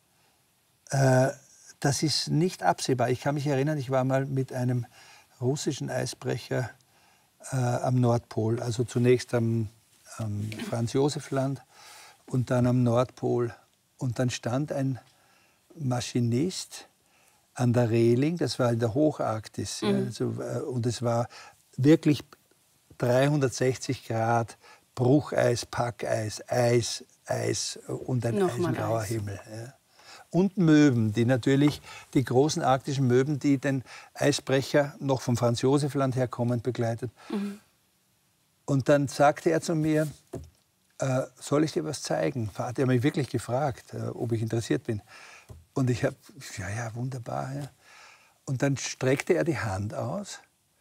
äh, das ist nicht absehbar. Ich kann mich erinnern, ich war mal mit einem russischen Eisbrecher äh, am Nordpol, also zunächst am, am Franz-Josef-Land und dann am Nordpol. Und dann stand ein Maschinist an der Reling, das war in der Hocharktis, mhm. ja, also, äh, und es war wirklich dreihundertsechzig Grad Brucheis, Packeis, Eis, Eis und ein eisengrauer Himmel. Ja. Und Möwen, die natürlich, die großen arktischen Möwen, die den Eisbrecher noch vom Franz-Josef-Land herkommen, begleitet. Mhm. Und dann sagte er zu mir, äh, soll ich dir was zeigen? Hat er mich wirklich gefragt, äh, ob ich interessiert bin. Und ich habe, ja, ja, wunderbar. Ja. Und dann streckte er die Hand aus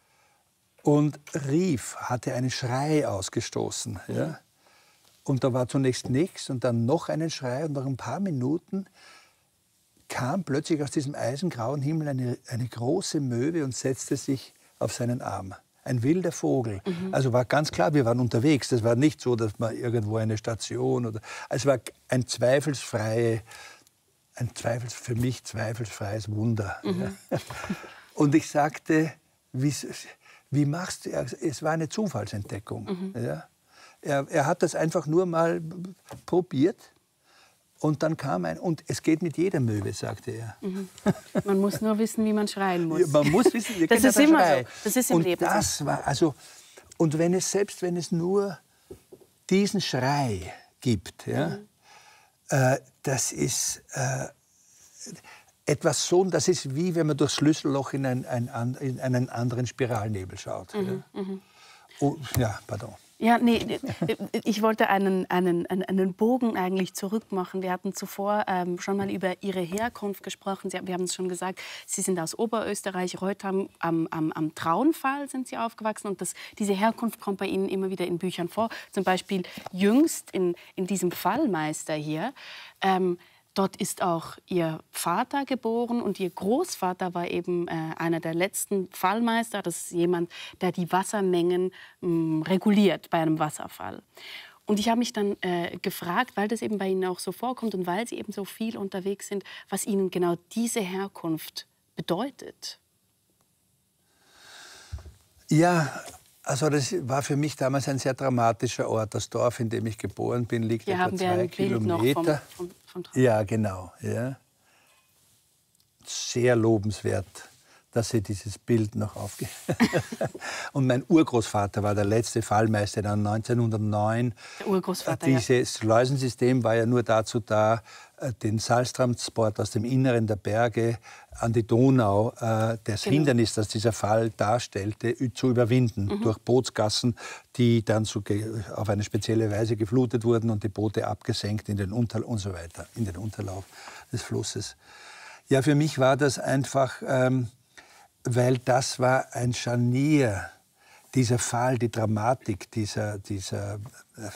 und rief, hatte einen Schrei ausgestoßen. Ja. Und da war zunächst nichts und dann noch einen Schrei und nach ein paar Minuten kam plötzlich aus diesem eisengrauen Himmel eine, eine große Möwe und setzte sich auf seinen Arm. Ein wilder Vogel. Mhm. Also war ganz klar, wir waren unterwegs. Das war nicht so, dass man irgendwo eine Station oder... Es war ein zweifelsfreie, ein zweifels, für mich zweifelsfreies Wunder. Mhm. Ja. Und ich sagte, wie, wie machst du, es war eine Zufallsentdeckung. Mhm. Ja? Er, er hat das einfach nur mal probiert. Und dann kam ein, und es geht mit jeder Möwe, sagte er. Mhm. Man muss nur wissen, wie man schreien muss. Ja, man muss wissen, wie das ist immer Schrei. so. Das ist im und Leben das so. war, also, und wenn es, selbst wenn es nur diesen Schrei gibt, ja, mhm. äh, das ist äh, etwas so, das ist wie wenn man durchs Schlüsselloch in, ein, ein, in einen anderen Spiralnebel schaut. Mhm. Ja. Mhm. Oh, ja, pardon. Ja, nee, ich wollte einen, einen, einen Bogen eigentlich zurückmachen. Wir hatten zuvor ähm, schon mal über Ihre Herkunft gesprochen. Sie, wir haben es schon gesagt, Sie sind aus Oberösterreich, Reutham, am, am, am Traunfall sind Sie aufgewachsen. Und das, diese Herkunft kommt bei Ihnen immer wieder in Büchern vor. Zum Beispiel jüngst in, in diesem Fallmeister hier. Ähm, Dort ist auch Ihr Vater geboren und Ihr Großvater war eben äh, einer der letzten Fallmeister. Das ist jemand, der die Wassermengen mh, reguliert bei einem Wasserfall. Und ich habe mich dann äh, gefragt, weil das eben bei Ihnen auch so vorkommt und weil Sie eben so viel unterwegs sind, was Ihnen genau diese Herkunft bedeutet. Ja, also das war für mich damals ein sehr dramatischer Ort. Das Dorf, in dem ich geboren bin, liegt Hier etwa haben wir zwei ein Bild noch Kilometer. vom, vom, vom Ja, genau. Ja. Sehr lobenswert, dass Sie dieses Bild noch aufgeben. Und mein Urgroßvater war der letzte Fallmeister, dann neunzehnhundertneun. Der Urgroßvater, Dieses Schleusensystem war ja nur dazu da, den Salztransport aus dem Inneren der Berge an die Donau, äh, das Genau. Hindernis, das dieser Fall darstellte, zu überwinden. Mhm. Durch Bootsgassen, die dann so auf eine spezielle Weise geflutet wurden und die Boote abgesenkt in den Unter und so weiter, in den Unterlauf des Flusses. Ja, für mich war das einfach, ähm, weil das war ein Scharnier, dieser Fall, die Dramatik dieser, dieser äh,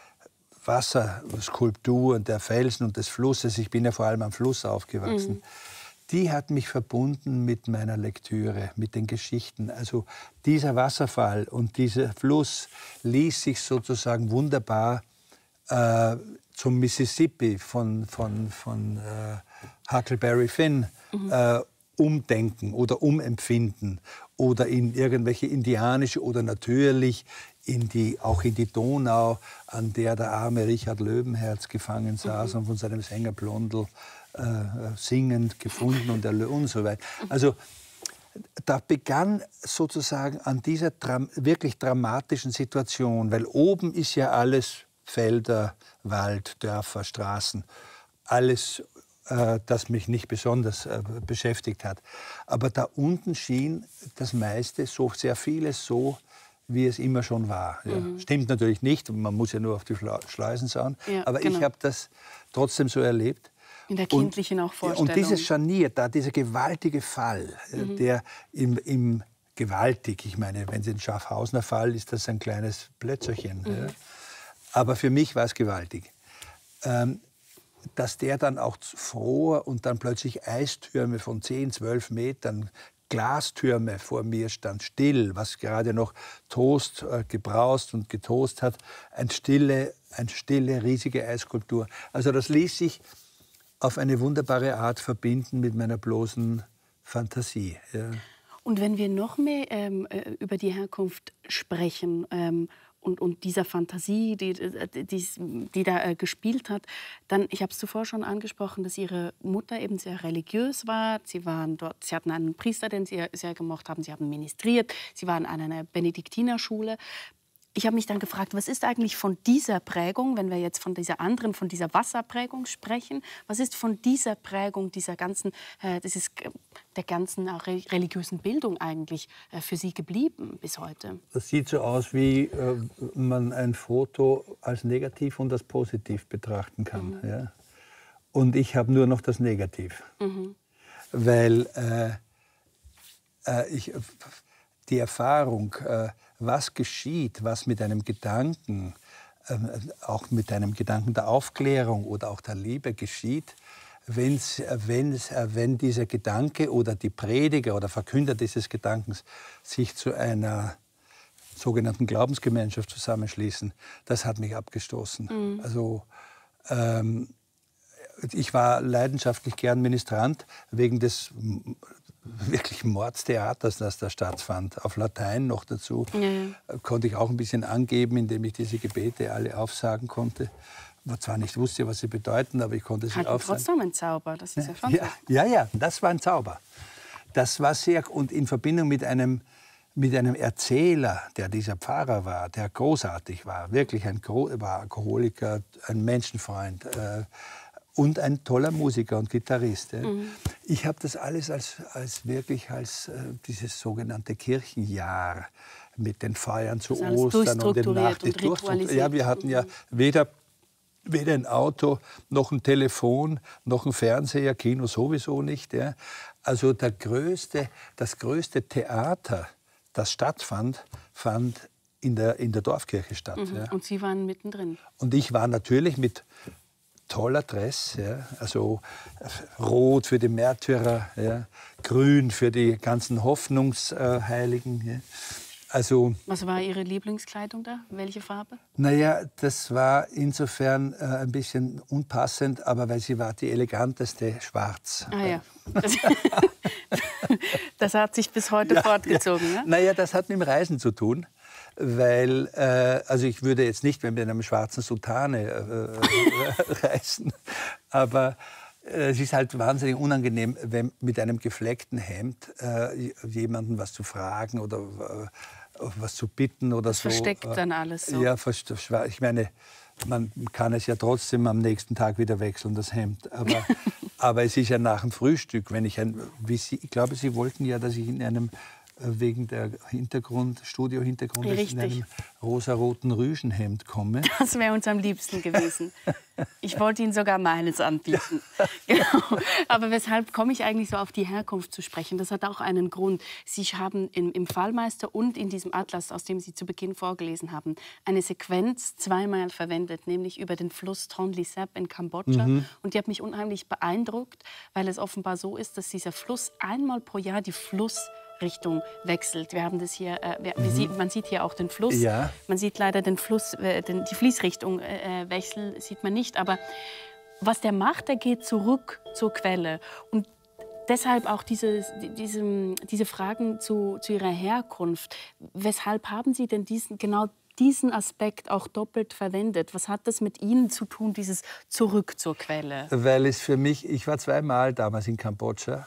Wasserskulptur und der Felsen und des Flusses, ich bin ja vor allem am Fluss aufgewachsen, mhm. die hat mich verbunden mit meiner Lektüre, mit den Geschichten. Also dieser Wasserfall und dieser Fluss ließ sich sozusagen wunderbar äh, zum Mississippi von, von, von äh, Huckleberry Finn mhm. äh, umdenken oder umempfinden oder in irgendwelche indianische oder natürlich in die, auch in die Donau, an der der arme Richard Löwenherz gefangen saß mhm. und von seinem Sänger Blondel äh, singend gefunden und, und so weiter. Also da begann sozusagen an dieser Dram wirklich dramatischen Situation, weil oben ist ja alles Felder, Wald, Dörfer, Straßen, alles, äh, das mich nicht besonders äh, beschäftigt hat. Aber da unten schien das meiste, so sehr vieles so, wie es immer schon war. Ja. Mhm. Stimmt natürlich nicht, man muss ja nur auf die Schleusen schauen, ja, aber genau. ich habe das trotzdem so erlebt. In der kindlichen und, auch Vorstellung. Und dieses Scharnier, da dieser gewaltige Fall, mhm. der im, im gewaltig, ich meine, wenn Sie den Schaffhausener Fall, ist das ein kleines Plätzerchen. Mhm. Ja. Aber für mich war es gewaltig. Ähm, dass der dann auch fror und dann plötzlich Eistürme von zehn, zwölf Metern, Glastürme vor mir stand, still, was gerade noch Toast äh, gebraust und getoast hat, eine stille, eine stille, riesige Eisskulptur. Also das ließ sich auf eine wunderbare Art verbinden mit meiner bloßen Fantasie. Ja. Und wenn wir noch mehr ähm, über die Herkunft sprechen ähm, und, und dieser Fantasie, die, die, die da äh, gespielt hat, dann, ich habe es zuvor schon angesprochen, dass Ihre Mutter eben sehr religiös war. Sie waren dort, Sie hatten einen Priester, den Sie sehr gemocht haben. Sie haben ministriert. Sie waren an einer Benediktinerschule. Ich habe mich dann gefragt, was ist eigentlich von dieser Prägung, wenn wir jetzt von dieser anderen, von dieser Wasserprägung sprechen, was ist von dieser Prägung, dieser ganzen, äh, das ist, der ganzen re religiösen Bildung eigentlich äh, für Sie geblieben bis heute? Das sieht so aus, wie äh, man ein Foto als negativ und als positiv betrachten kann. Mhm. Ja? Und ich habe nur noch das Negativ. Mhm. Weil äh, äh, ich, die Erfahrung, äh, was geschieht, was mit einem Gedanken, äh, auch mit einem Gedanken der Aufklärung oder auch der Liebe geschieht, wenn's, wenn's, wenn dieser Gedanke oder die Prediger oder Verkünder dieses Gedankens sich zu einer sogenannten Glaubensgemeinschaft zusammenschließen, das hat mich abgestoßen. Mhm. Also ähm, ich war leidenschaftlich gern Ministrant wegen des wirklich Mordstheaters, das da stattfand. Auf Latein noch dazu. Ja, ja. Konnte ich auch ein bisschen angeben, indem ich diese Gebete alle aufsagen konnte. Ich zwar nicht wusste, was sie bedeuten, aber ich konnte sie Hatten aufsagen. trotzdem ein Zauber, das ist ja schon Ja, ja, ja, das war ein Zauber. Das war sehr, und in Verbindung mit einem, mit einem Erzähler, der dieser Pfarrer war, der großartig war, wirklich ein war Alkoholiker, ein Menschenfreund äh, und ein toller Musiker und Gitarrist. Ja. Mhm. Ich habe das alles als, als wirklich als äh, dieses sogenannte Kirchenjahr mit den Feiern zu Ostern und den Nacht. Und ja, wir hatten ja weder Weder ein Auto, noch ein Telefon, noch ein Fernseher, Kino sowieso nicht. Ja. Also der größte, das größte Theater, das stattfand, fand in der, in der Dorfkirche statt. Mhm. Ja. Und Sie waren mittendrin? Und ich war natürlich mit toller Dress, ja, also rot für die Märtyrer, ja, grün für die ganzen Hoffnungsheiligen. Ja. Also, was war Ihre Lieblingskleidung da? Welche Farbe? Naja, das war insofern äh, ein bisschen unpassend, aber weil sie war die eleganteste, schwarz. Ah ja. Das, das hat sich bis heute ja, fortgezogen, ja? Ja? Naja, das hat mit dem Reisen zu tun. Weil, äh, also ich würde jetzt nicht mehr mit einem schwarzen Soutane äh, reisen, aber äh, es ist halt wahnsinnig unangenehm, wenn mit einem gefleckten Hemd äh, jemanden was zu fragen oder äh, was zu bitten oder das so. Versteckt dann alles so. Ja, ich meine, man kann es ja trotzdem am nächsten Tag wieder wechseln, das Hemd. Aber, aber es ist ja nach dem Frühstück, wenn ich ein, wie Sie, ich glaube, Sie wollten ja, dass ich in einem wegen der Hintergrund, Studio-Hintergrund in einem rosaroten Rüschenhemd komme. Das wäre uns am liebsten gewesen. Ich wollte Ihnen sogar meines anbieten. Genau. Aber weshalb komme ich eigentlich so auf die Herkunft zu sprechen? Das hat auch einen Grund. Sie haben im, im Fallmeister und in diesem Atlas, aus dem Sie zu Beginn vorgelesen haben, eine Sequenz zweimal verwendet, nämlich über den Fluss Tonle Sap in Kambodscha. Mhm. Und die hat mich unheimlich beeindruckt, weil es offenbar so ist, dass dieser Fluss einmal pro Jahr die Fluss Richtung wechselt. Wir haben das hier, äh, wir, mhm. sieht, man sieht hier auch den Fluss. Ja. Man sieht leider den Fluss, äh, den, die Fließrichtung äh, wechseln sieht man nicht. Aber was der macht, der geht zurück zur Quelle. Und deshalb auch diese, diese, diese Fragen zu, zu ihrer Herkunft. Weshalb haben Sie denn diesen, genau diesen Aspekt auch doppelt verwendet? Was hat das mit Ihnen zu tun, dieses Zurück zur Quelle? Weil es für mich, ich war zweimal damals in Kambodscha.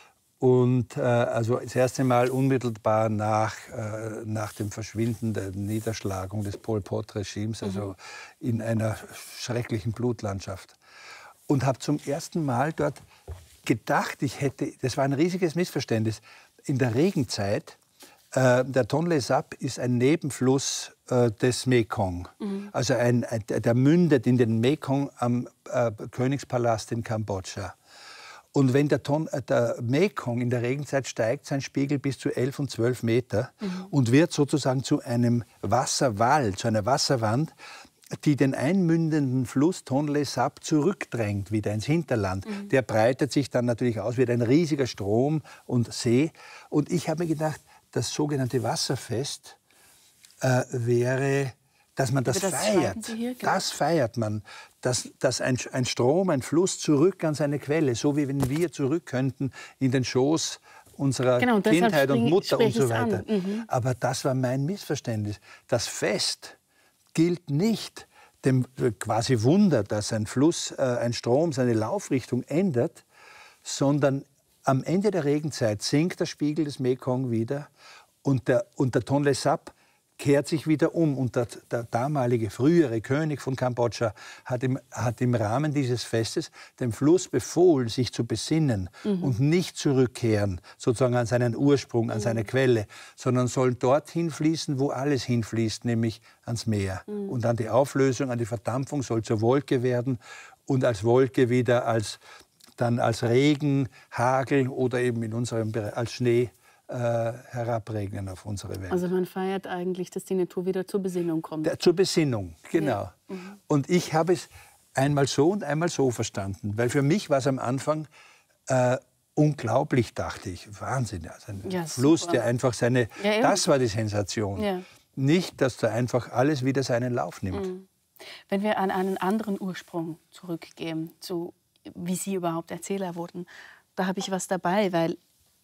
Und äh, also das erste Mal unmittelbar nach, äh, nach dem Verschwinden der Niederschlagung des Pol Pot-Regimes, also mhm. in einer schrecklichen Blutlandschaft. Und habe zum ersten Mal dort gedacht, ich hätte, das war ein riesiges Missverständnis, in der Regenzeit, äh, der Tonle Sap ist ein Nebenfluss äh, des Mekong. Mhm. Also ein, ein, der mündet in den Mekong am äh, Königspalast in Kambodscha. Und wenn der, Ton, äh, der Mekong in der Regenzeit steigt, sein Spiegel bis zu elf und zwölf Meter mhm. und wird sozusagen zu einem Wasserwall, zu einer Wasserwand, die den einmündenden Fluss Tonle Sap zurückdrängt, wieder ins Hinterland. Mhm. Der breitet sich dann natürlich aus, wird ein riesiger Strom und See. Und ich habe mir gedacht, das sogenannte Wasserfest äh, wäre, dass man das, das feiert. Hier, genau. Das feiert man. Dass, dass ein, ein Strom, ein Fluss zurück an seine Quelle, so wie wenn wir zurück könnten in den Schoß unserer genau, Kindheit und Mutter und so weiter. Mhm. Aber das war mein Missverständnis. Das Fest gilt nicht dem quasi Wunder, dass ein Fluss, äh, ein Strom seine Laufrichtung ändert, sondern am Ende der Regenzeit sinkt der Spiegel des Mekong wieder und der, und der Tonle Sap kehrt sich wieder um. Und der, der damalige, frühere König von Kambodscha hat im, hat im Rahmen dieses Festes dem Fluss befohlen, sich zu besinnen mhm. und nicht zurückkehren, sozusagen an seinen Ursprung, an mhm. seine Quelle, sondern sollen dorthin fließen, wo alles hinfließt, nämlich ans Meer. Mhm. Und an die Auflösung, an die Verdampfung soll zur Wolke werden und als Wolke wieder als, dann als Regen, Hagel oder eben in unserem Bereich als Schnee Äh, herabregnen auf unsere Welt. Also man feiert eigentlich, dass die Natur wieder zur Besinnung kommt. Der, zur Besinnung, genau. Ja. Mhm. Und ich habe es einmal so und einmal so verstanden. Weil für mich war es am Anfang äh, unglaublich, dachte ich. Wahnsinn, also ein ja, Fluss, super. Der einfach seine... Ja, das war die Sensation. Ja. Nicht, dass da einfach alles wieder seinen Lauf nimmt. Mhm. Wenn wir an einen anderen Ursprung zurückgehen, zu wie Sie überhaupt Erzähler wurden, da habe ich was dabei, weil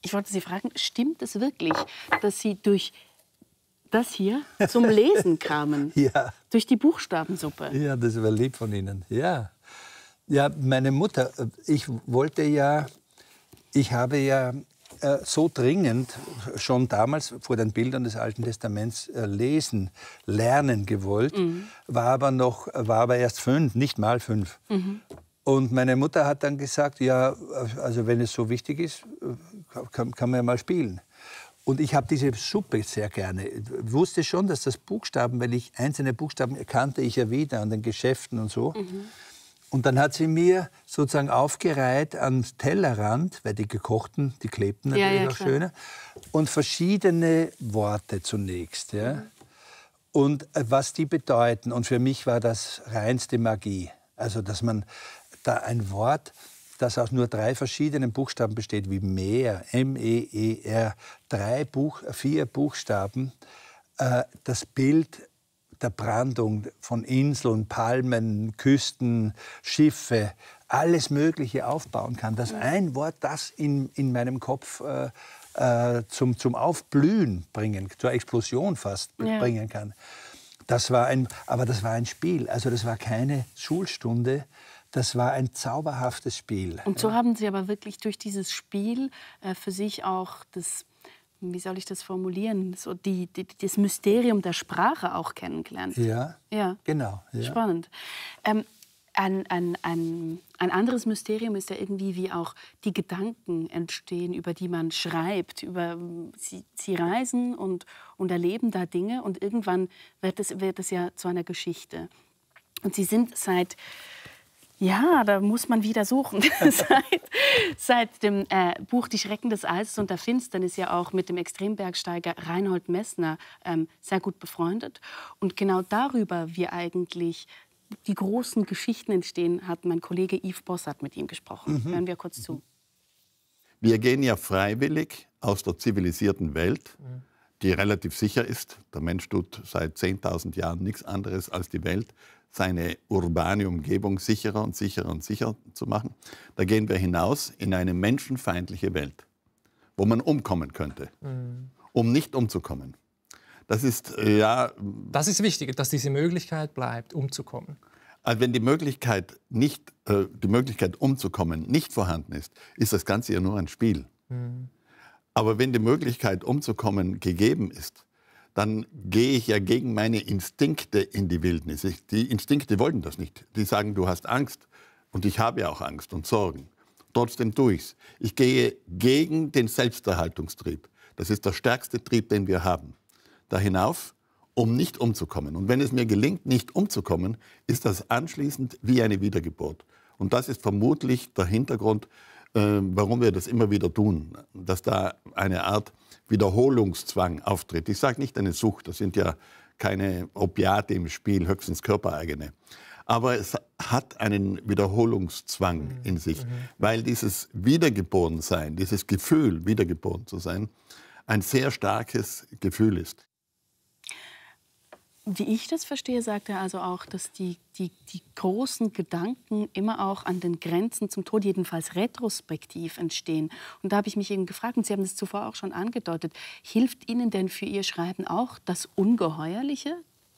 Ich wollte Sie fragen, stimmt es wirklich, dass Sie durch das hier zum Lesen kamen? Ja. Durch die Buchstabensuppe? Ja, das war lieb von Ihnen. Ja. Ja, meine Mutter, ich wollte ja, ich habe ja äh, so dringend schon damals vor den Bildern des Alten Testaments äh, lesen, lernen gewollt, mhm. war aber noch, war aber erst fünf, nicht mal fünf. Mhm. Und meine Mutter hat dann gesagt, ja, also wenn es so wichtig ist, kann, kann man ja mal spielen. Und ich habe diese Suppe sehr gerne. Ich wusste schon, dass das Buchstaben, weil ich einzelne Buchstaben kannte ich ja wieder an den Geschäften und so. Mhm. Und dann hat sie mir sozusagen aufgereiht am Tellerrand, weil die gekochten, die klebten natürlich ja, ja, auch klar. schöner, und verschiedene Worte zunächst. Ja. Mhm. Und was die bedeuten. Und für mich war das reinste Magie. Also, dass man da ein Wort, das aus nur drei verschiedenen Buchstaben besteht, wie Meer, M E E R, drei Buch, vier Buchstaben, äh, das Bild der Brandung von Inseln, Palmen, Küsten, Schiffe, alles Mögliche aufbauen kann. Dass ein Wort das in, in meinem Kopf äh, äh, zum, zum Aufblühen bringen, zur Explosion fast ja. bringen kann. Das war ein, aber das war ein Spiel, also das war keine Schulstunde. Das war ein zauberhaftes Spiel. Und so haben Sie aber wirklich durch dieses Spiel äh, für sich auch das, wie soll ich das formulieren, so die, die, das Mysterium der Sprache auch kennengelernt. Ja, ja. genau. Ja. Spannend. Ähm, ein, ein, ein, ein anderes Mysterium ist ja irgendwie, wie auch die Gedanken entstehen, über die man schreibt. Über, sie, sie reisen und, und erleben da Dinge und irgendwann wird es, wird es ja zu einer Geschichte. Und Sie sind seit... Ja, da muss man wieder suchen. seit, seit dem äh, Buch Die Schrecken des Eises und der Finsternis ja auch mit dem Extrembergsteiger Reinhold Messner ähm, sehr gut befreundet. Und genau darüber, wie eigentlich die großen Geschichten entstehen, hat mein Kollege Yves Bossert mit ihm gesprochen. Mhm. Hören wir kurz zu. Wir gehen ja freiwillig aus der zivilisierten Welt, die relativ sicher ist. Der Mensch tut seit zehntausend Jahren nichts anderes als die Welt, seine urbane Umgebung sicherer und sicherer und sicherer zu machen. Da gehen wir hinaus in eine menschenfeindliche Welt, wo man umkommen könnte, mhm. um nicht umzukommen. Das ist, ja... Das ist wichtig, dass diese Möglichkeit bleibt, umzukommen. Also wenn die Möglichkeit, nicht, äh, die Möglichkeit umzukommen nicht vorhanden ist, ist das Ganze ja nur ein Spiel. Mhm. Aber wenn die Möglichkeit umzukommen gegeben ist, dann gehe ich ja gegen meine Instinkte in die Wildnis. Ich, die Instinkte wollten das nicht. Die sagen, du hast Angst. Und ich habe ja auch Angst und Sorgen. Trotzdem tue ich's. Ich gehe gegen den Selbsterhaltungstrieb. Das ist der stärkste Trieb, den wir haben. Da hinauf, um nicht umzukommen. Und wenn es mir gelingt, nicht umzukommen, ist das anschließend wie eine Wiedergeburt. Und das ist vermutlich der Hintergrund, äh, warum wir das immer wieder tun. Dass da eine Art Wiederholungszwang auftritt. Ich sage nicht eine Sucht, das sind ja keine Opiate im Spiel, höchstens körpereigene. Aber es hat einen Wiederholungszwang mhm. in sich, mhm. weil dieses Wiedergeborensein, dieses Gefühl, wiedergeboren zu sein, ein sehr starkes Gefühl ist. Wie ich das verstehe, sagt er also auch, dass die, die, die großen Gedanken immer auch an den Grenzen zum Tod, jedenfalls retrospektiv, entstehen. Und da habe ich mich eben gefragt, und Sie haben das zuvor auch schon angedeutet, hilft Ihnen denn für Ihr Schreiben auch das Ungeheuerliche?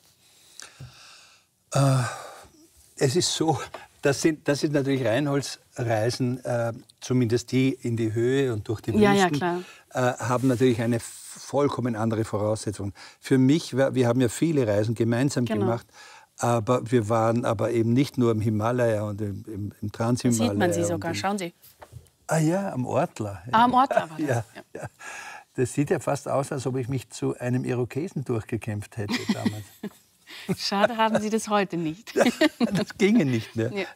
Äh, es ist so, das sind, das sind natürlich Reinholds Reisen, äh, zumindest die in die Höhe und durch die Wüsten, ja, ja, klar. Äh, haben natürlich eine vollkommen andere Voraussetzungen. Für mich, wir haben ja viele Reisen gemeinsam genau. gemacht, aber wir waren aber eben nicht nur im Himalaya und im, im, im Transhimalaya. Da sieht man Sie sogar, im, schauen Sie. Ah ja, am Ortler. Ah, am Ortler war das. Ja, ja. Das sieht ja fast aus, als ob ich mich zu einem Irokesen durchgekämpft hätte damals. Schade, haben Sie das heute nicht. Das ginge nicht mehr. Ja,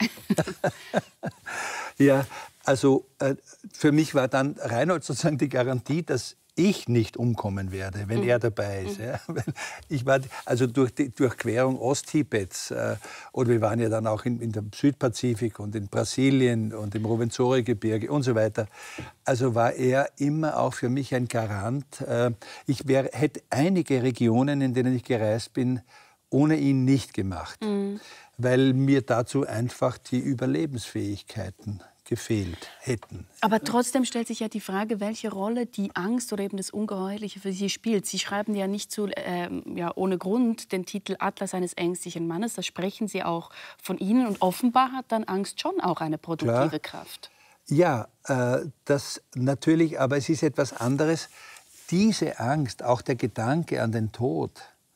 ja also äh, für mich war dann Reinhold sozusagen die Garantie, dass ich nicht umkommen werde, wenn mhm. er dabei ist. Mhm. Ja. Ich war, also durch die Durchquerung Osttibets, äh, oder wir waren ja dann auch in, in dem Südpazifik und in Brasilien und im Rwenzori-Gebirge und so weiter. Also war er immer auch für mich ein Garant. Äh, ich wär, hätte einige Regionen, in denen ich gereist bin, ohne ihn nicht gemacht, mhm. weil mir dazu einfach die Überlebensfähigkeiten gefehlt hätten. Aber trotzdem stellt sich ja die Frage, welche Rolle die Angst oder eben das Ungeheuerliche für Sie spielt. Sie schreiben ja nicht zu, ähm, ja, ohne Grund den Titel Atlas eines ängstlichen Mannes. Da sprechen Sie auch von Ihnen. Und offenbar hat dann Angst schon auch eine produktive Klar. Kraft. Ja, äh, das natürlich, aber es ist etwas anderes. Diese Angst, auch der Gedanke an den Tod,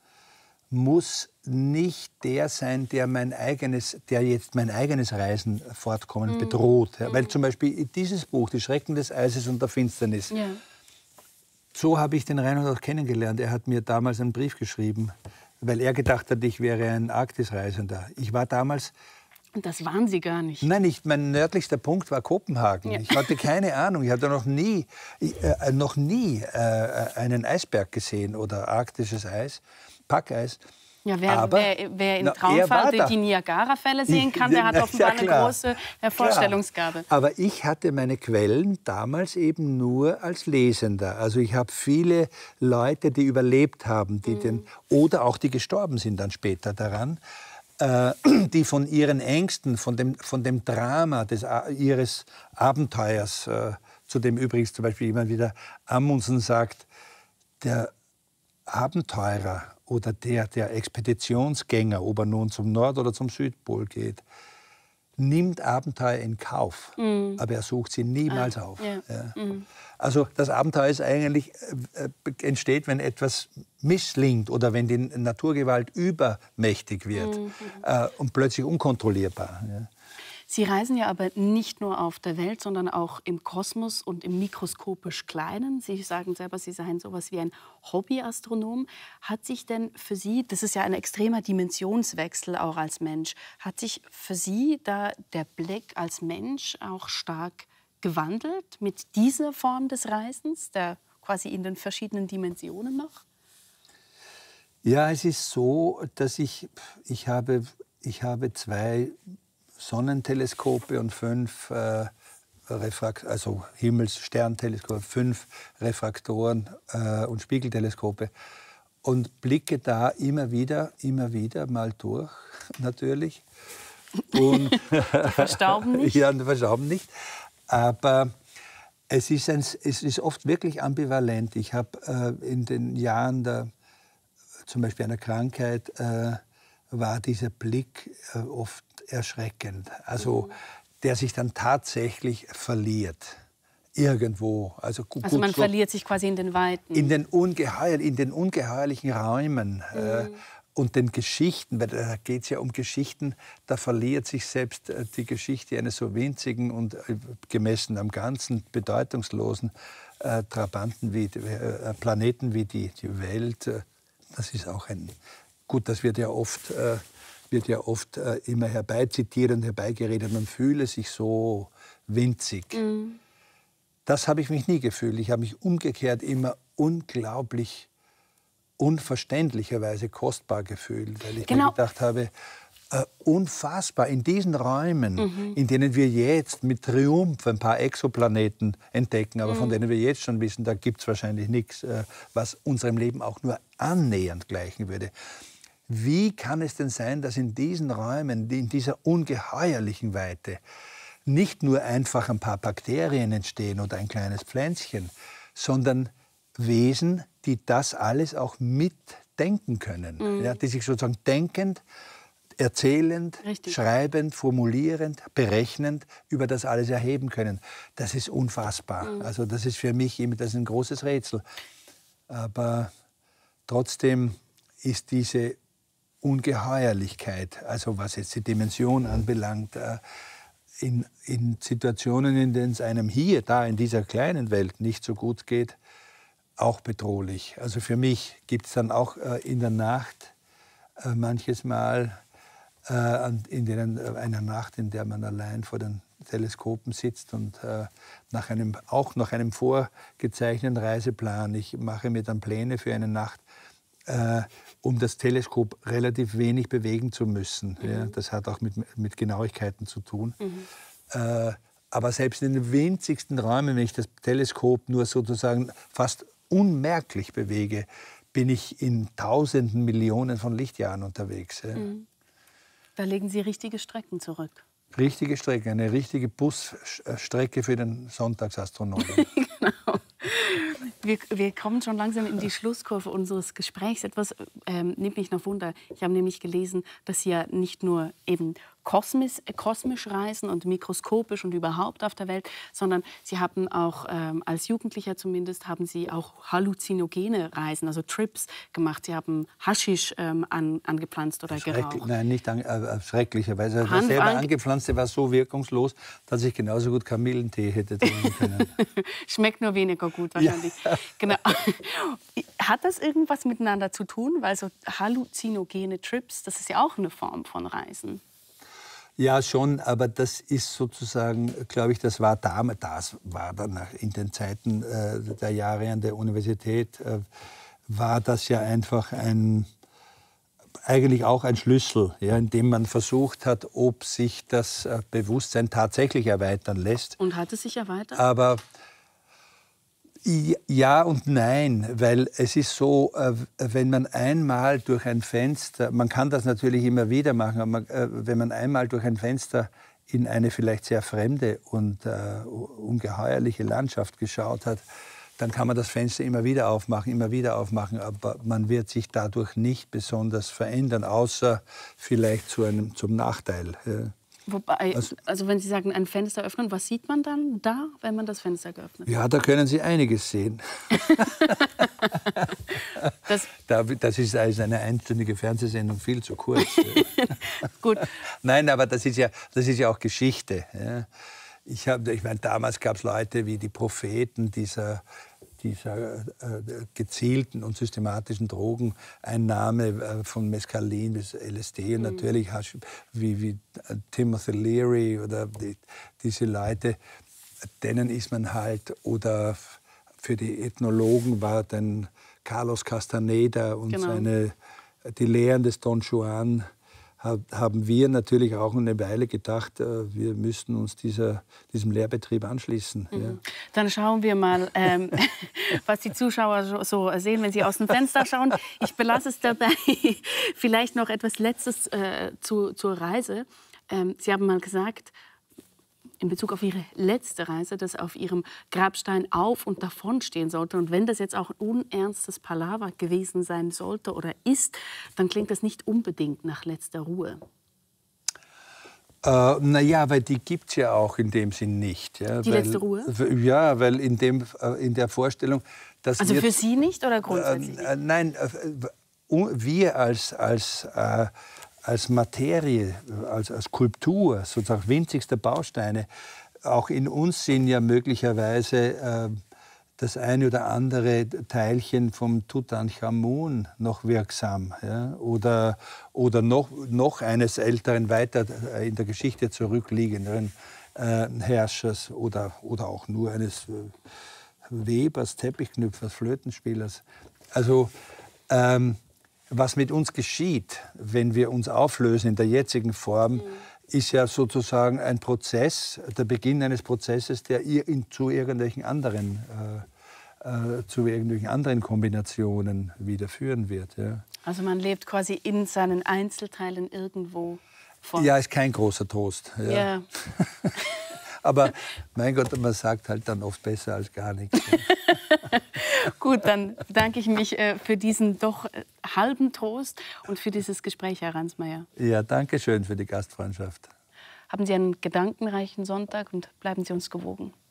muss nicht der sein, der mein eigenes, der jetzt mein eigenes Reisen fortkommen Mhm. bedroht. Ja, Mhm. weil zum Beispiel dieses Buch, Die Schrecken des Eises und der Finsternis, Ja. so habe ich den Reinhold auch kennengelernt. Er hat mir damals einen Brief geschrieben, weil er gedacht hat, ich wäre ein Arktisreisender. Ich war damals... Und das waren Sie gar nicht. Nein, nicht. Mein nördlichster Punkt war Kopenhagen. Ja. Ich hatte keine Ahnung. Ich hatte noch nie, äh, noch nie äh, einen Eisberg gesehen oder arktisches Eis, Packeis. Ja, wer, Aber, wer, wer in na, er war Traumfahrt da. die Niagara-Fälle sehen kann, der hat Ja, offenbar eine klar. große äh, Vorstellungsgabe. Klar. Aber ich hatte meine Quellen damals eben nur als Lesender. Also ich habe viele Leute, die überlebt haben, die Mhm. den, oder auch die gestorben sind dann später daran, äh, die von ihren Ängsten, von dem, von dem Drama des, ihres Abenteuers, äh, zu dem übrigens zum Beispiel immer wieder Amundsen sagt, der Abenteurer oder der, der Expeditionsgänger, ob er nun zum Nord- oder zum Südpol geht, nimmt Abenteuer in Kauf, Mhm. aber er sucht sie niemals Ah, auf. ja. Ja. Mhm. Also das Abenteuer ist eigentlich, äh, entsteht, wenn etwas misslingt oder wenn die Naturgewalt übermächtig wird Mhm. äh, und plötzlich unkontrollierbar. Ja. Sie reisen ja aber nicht nur auf der Welt, sondern auch im Kosmos und im mikroskopisch Kleinen. Sie sagen selber, Sie seien sowas wie ein Hobbyastronom. Hat sich denn für Sie, das ist ja ein extremer Dimensionswechsel auch als Mensch, hat sich für Sie da der Blick als Mensch auch stark gewandelt mit dieser Form des Reisens, der quasi in den verschiedenen Dimensionen noch? Ja, es ist so, dass ich, ich habe, ich habe zwei Sonnenteleskope und fünf äh, Refrakt also Himmels-Sternteleskope, fünf Refraktoren äh, und Spiegelteleskope und blicke da immer wieder, immer wieder mal durch, natürlich. Und Die verstauben nicht? Ja, die verstauben nicht. Aber es ist, ein, es ist oft wirklich ambivalent. Ich habe äh, in den Jahren der, zum Beispiel einer Krankheit, äh, war dieser Blick äh, oft erschreckend. Also der sich dann tatsächlich verliert. Irgendwo. Also, gut, Also man so verliert sich quasi in den Weiten. in den, ungeheuer, in den ungeheuerlichen Räumen äh, und den Geschichten, weil da geht es ja um Geschichten, da verliert sich selbst äh, die Geschichte eines so winzigen und äh, gemessen am Ganzen bedeutungslosen äh, Trabanten wie äh, Planeten wie die, die Welt. Äh, das ist auch ein, gut, das wird ja oft, äh, wird ja oft äh, immer herbeizitiert und herbeigeredet, man fühle sich so winzig. Mhm. Das habe ich mich nie gefühlt. Ich habe mich umgekehrt immer unglaublich, unverständlicherweise kostbar gefühlt, weil ich Genau. mir gedacht habe, äh, unfassbar, in diesen Räumen, Mhm. in denen wir jetzt mit Triumph ein paar Exoplaneten entdecken, aber Mhm. von denen wir jetzt schon wissen, da gibt es wahrscheinlich nichts, äh, was unserem Leben auch nur annähernd gleichen würde. Wie kann es denn sein, dass in diesen Räumen, in dieser ungeheuerlichen Weite, nicht nur einfach ein paar Bakterien entstehen oder ein kleines Pflänzchen, sondern Wesen, die das alles auch mitdenken können, Mhm. ja, die sich sozusagen denkend, erzählend, Richtig. schreibend, formulierend, berechnend über das alles erheben können. Das ist unfassbar. Mhm. Also das ist für mich immer das ist ein großes Rätsel. Aber trotzdem ist diese Ungeheuerlichkeit, also was jetzt die Dimension anbelangt, äh, in, in Situationen, in denen es einem hier, da in dieser kleinen Welt nicht so gut geht, auch bedrohlich. Also für mich gibt es dann auch äh, in der Nacht äh, manches Mal, äh, in denen, äh, einer Nacht, in der man allein vor den Teleskopen sitzt und äh, nach einem, auch nach einem vorgezeichneten Reiseplan, ich mache mir dann Pläne für eine Nacht, äh, um das Teleskop relativ wenig bewegen zu müssen. Mhm. Ja, das hat auch mit, mit Genauigkeiten zu tun. Mhm. Äh, aber selbst in den winzigsten Räumen, wenn ich das Teleskop nur sozusagen fast unmerklich bewege, bin ich in Tausenden, Millionen von Lichtjahren unterwegs. Ja. Mhm. Da legen Sie richtige Strecken zurück. Richtige Strecke, eine richtige Busstrecke für den Sonntagsastronomen. Genau. Wir, wir kommen schon langsam in die Schlusskurve unseres Gesprächs. Etwas ähm, nimmt mich noch Wunder. Ich habe nämlich gelesen, dass Sie ja nicht nur eben kosmisch, äh, kosmisch reisen und mikroskopisch und überhaupt auf der Welt, sondern Sie haben auch, ähm, als Jugendlicher zumindest, haben Sie auch halluzinogene Reisen, also Trips gemacht. Sie haben Haschisch ähm, an, angepflanzt oder geraucht. Nein, nicht an, äh, schrecklicherweise. Das Hanf selber ange- angepflanzte war so wirkungslos, dass ich genauso gut Kamillentee hätte trinken können. Schmeckt nur weniger gut wahrscheinlich. Ja. Genau. Hat das irgendwas miteinander zu tun? Weil so halluzinogene Trips, das ist ja auch eine Form von Reisen. Ja, schon, aber das ist sozusagen, glaube ich, das war damals, das war dann in den Zeiten äh, der Jahre an der Universität, äh, war das ja einfach ein, eigentlich auch ein Schlüssel, ja, in dem man versucht hat, ob sich das äh, Bewusstsein tatsächlich erweitern lässt. Und hat es sich erweitert? Aber ja und nein, weil es ist so, wenn man einmal durch ein Fenster, man kann das natürlich immer wieder machen, aber man, wenn man einmal durch ein Fenster in eine vielleicht sehr fremde und uh, ungeheuerliche Landschaft geschaut hat, dann kann man das Fenster immer wieder aufmachen, immer wieder aufmachen, aber man wird sich dadurch nicht besonders verändern, außer vielleicht zu einem, zum Nachteil. Ja. Wobei, also, also wenn Sie sagen, ein Fenster öffnen, was sieht man dann da, wenn man das Fenster geöffnet hat? Ja, da können Sie einiges sehen. das, das ist also eine einstündige Fernsehsendung viel zu kurz. Gut. Nein, aber das ist ja, das ist ja auch Geschichte. Ja. Ich, hab, ich meine, damals gab es Leute wie die Propheten dieser, dieser äh, gezielten und systematischen Drogeneinnahme äh, von Mescalin bis L S D und mhm. natürlich wie, wie äh, Timothy Leary oder die, diese Leute, denen ist man halt, oder für die Ethnologen war dann Carlos Castaneda und genau. seine, die Lehren des Don Juan, haben wir natürlich auch eine Weile gedacht, wir müssten uns dieser, diesem Lehrbetrieb anschließen. Mhm. Ja. Dann schauen wir mal, ähm, was die Zuschauer so sehen, wenn sie aus dem Fenster schauen. Ich belasse es dabei. Vielleicht noch etwas Letztes äh, zu, zur Reise. Ähm, Sie haben mal gesagt, in Bezug auf Ihre letzte Reise, dass auf Ihrem Grabstein auf und davon stehen sollte. Und wenn das jetzt auch ein unernstes Palaver gewesen sein sollte oder ist, dann klingt das nicht unbedingt nach letzter Ruhe. Äh, naja, weil die gibt es ja auch in dem Sinn nicht. Ja, die weil, letzte Ruhe? Ja, weil in, dem, in der Vorstellung, dass Also wir, für Sie nicht oder grundsätzlich? Äh, nein, äh, wir als, als äh, als Materie, als, als Skulptur, sozusagen winzigste Bausteine, auch in uns sind ja möglicherweise äh, das eine oder andere Teilchen vom Tutanchamun noch wirksam. Ja? Oder, oder noch, noch eines älteren, weiter in der Geschichte zurückliegenden äh, Herrschers oder, oder auch nur eines äh, Webers, Teppichknüpfers, Flötenspielers. Also ähm, was mit uns geschieht, wenn wir uns auflösen in der jetzigen Form, mhm. ist ja sozusagen ein Prozess, der Beginn eines Prozesses, der in, zu irgendwelchen anderen, äh, äh, zu irgendwelchen anderen Kombinationen wieder führen wird. Ja. Also man lebt quasi in seinen Einzelteilen irgendwo fort. Ja, ist kein großer Trost. Ja. Ja. Aber mein Gott, man sagt halt dann oft besser als gar nichts. Gut, dann bedanke ich mich äh, für diesen doch äh, halben Trost und für dieses Gespräch, Herr Ransmayr. Ja, danke schön für die Gastfreundschaft. Haben Sie einen gedankenreichen Sonntag und bleiben Sie uns gewogen.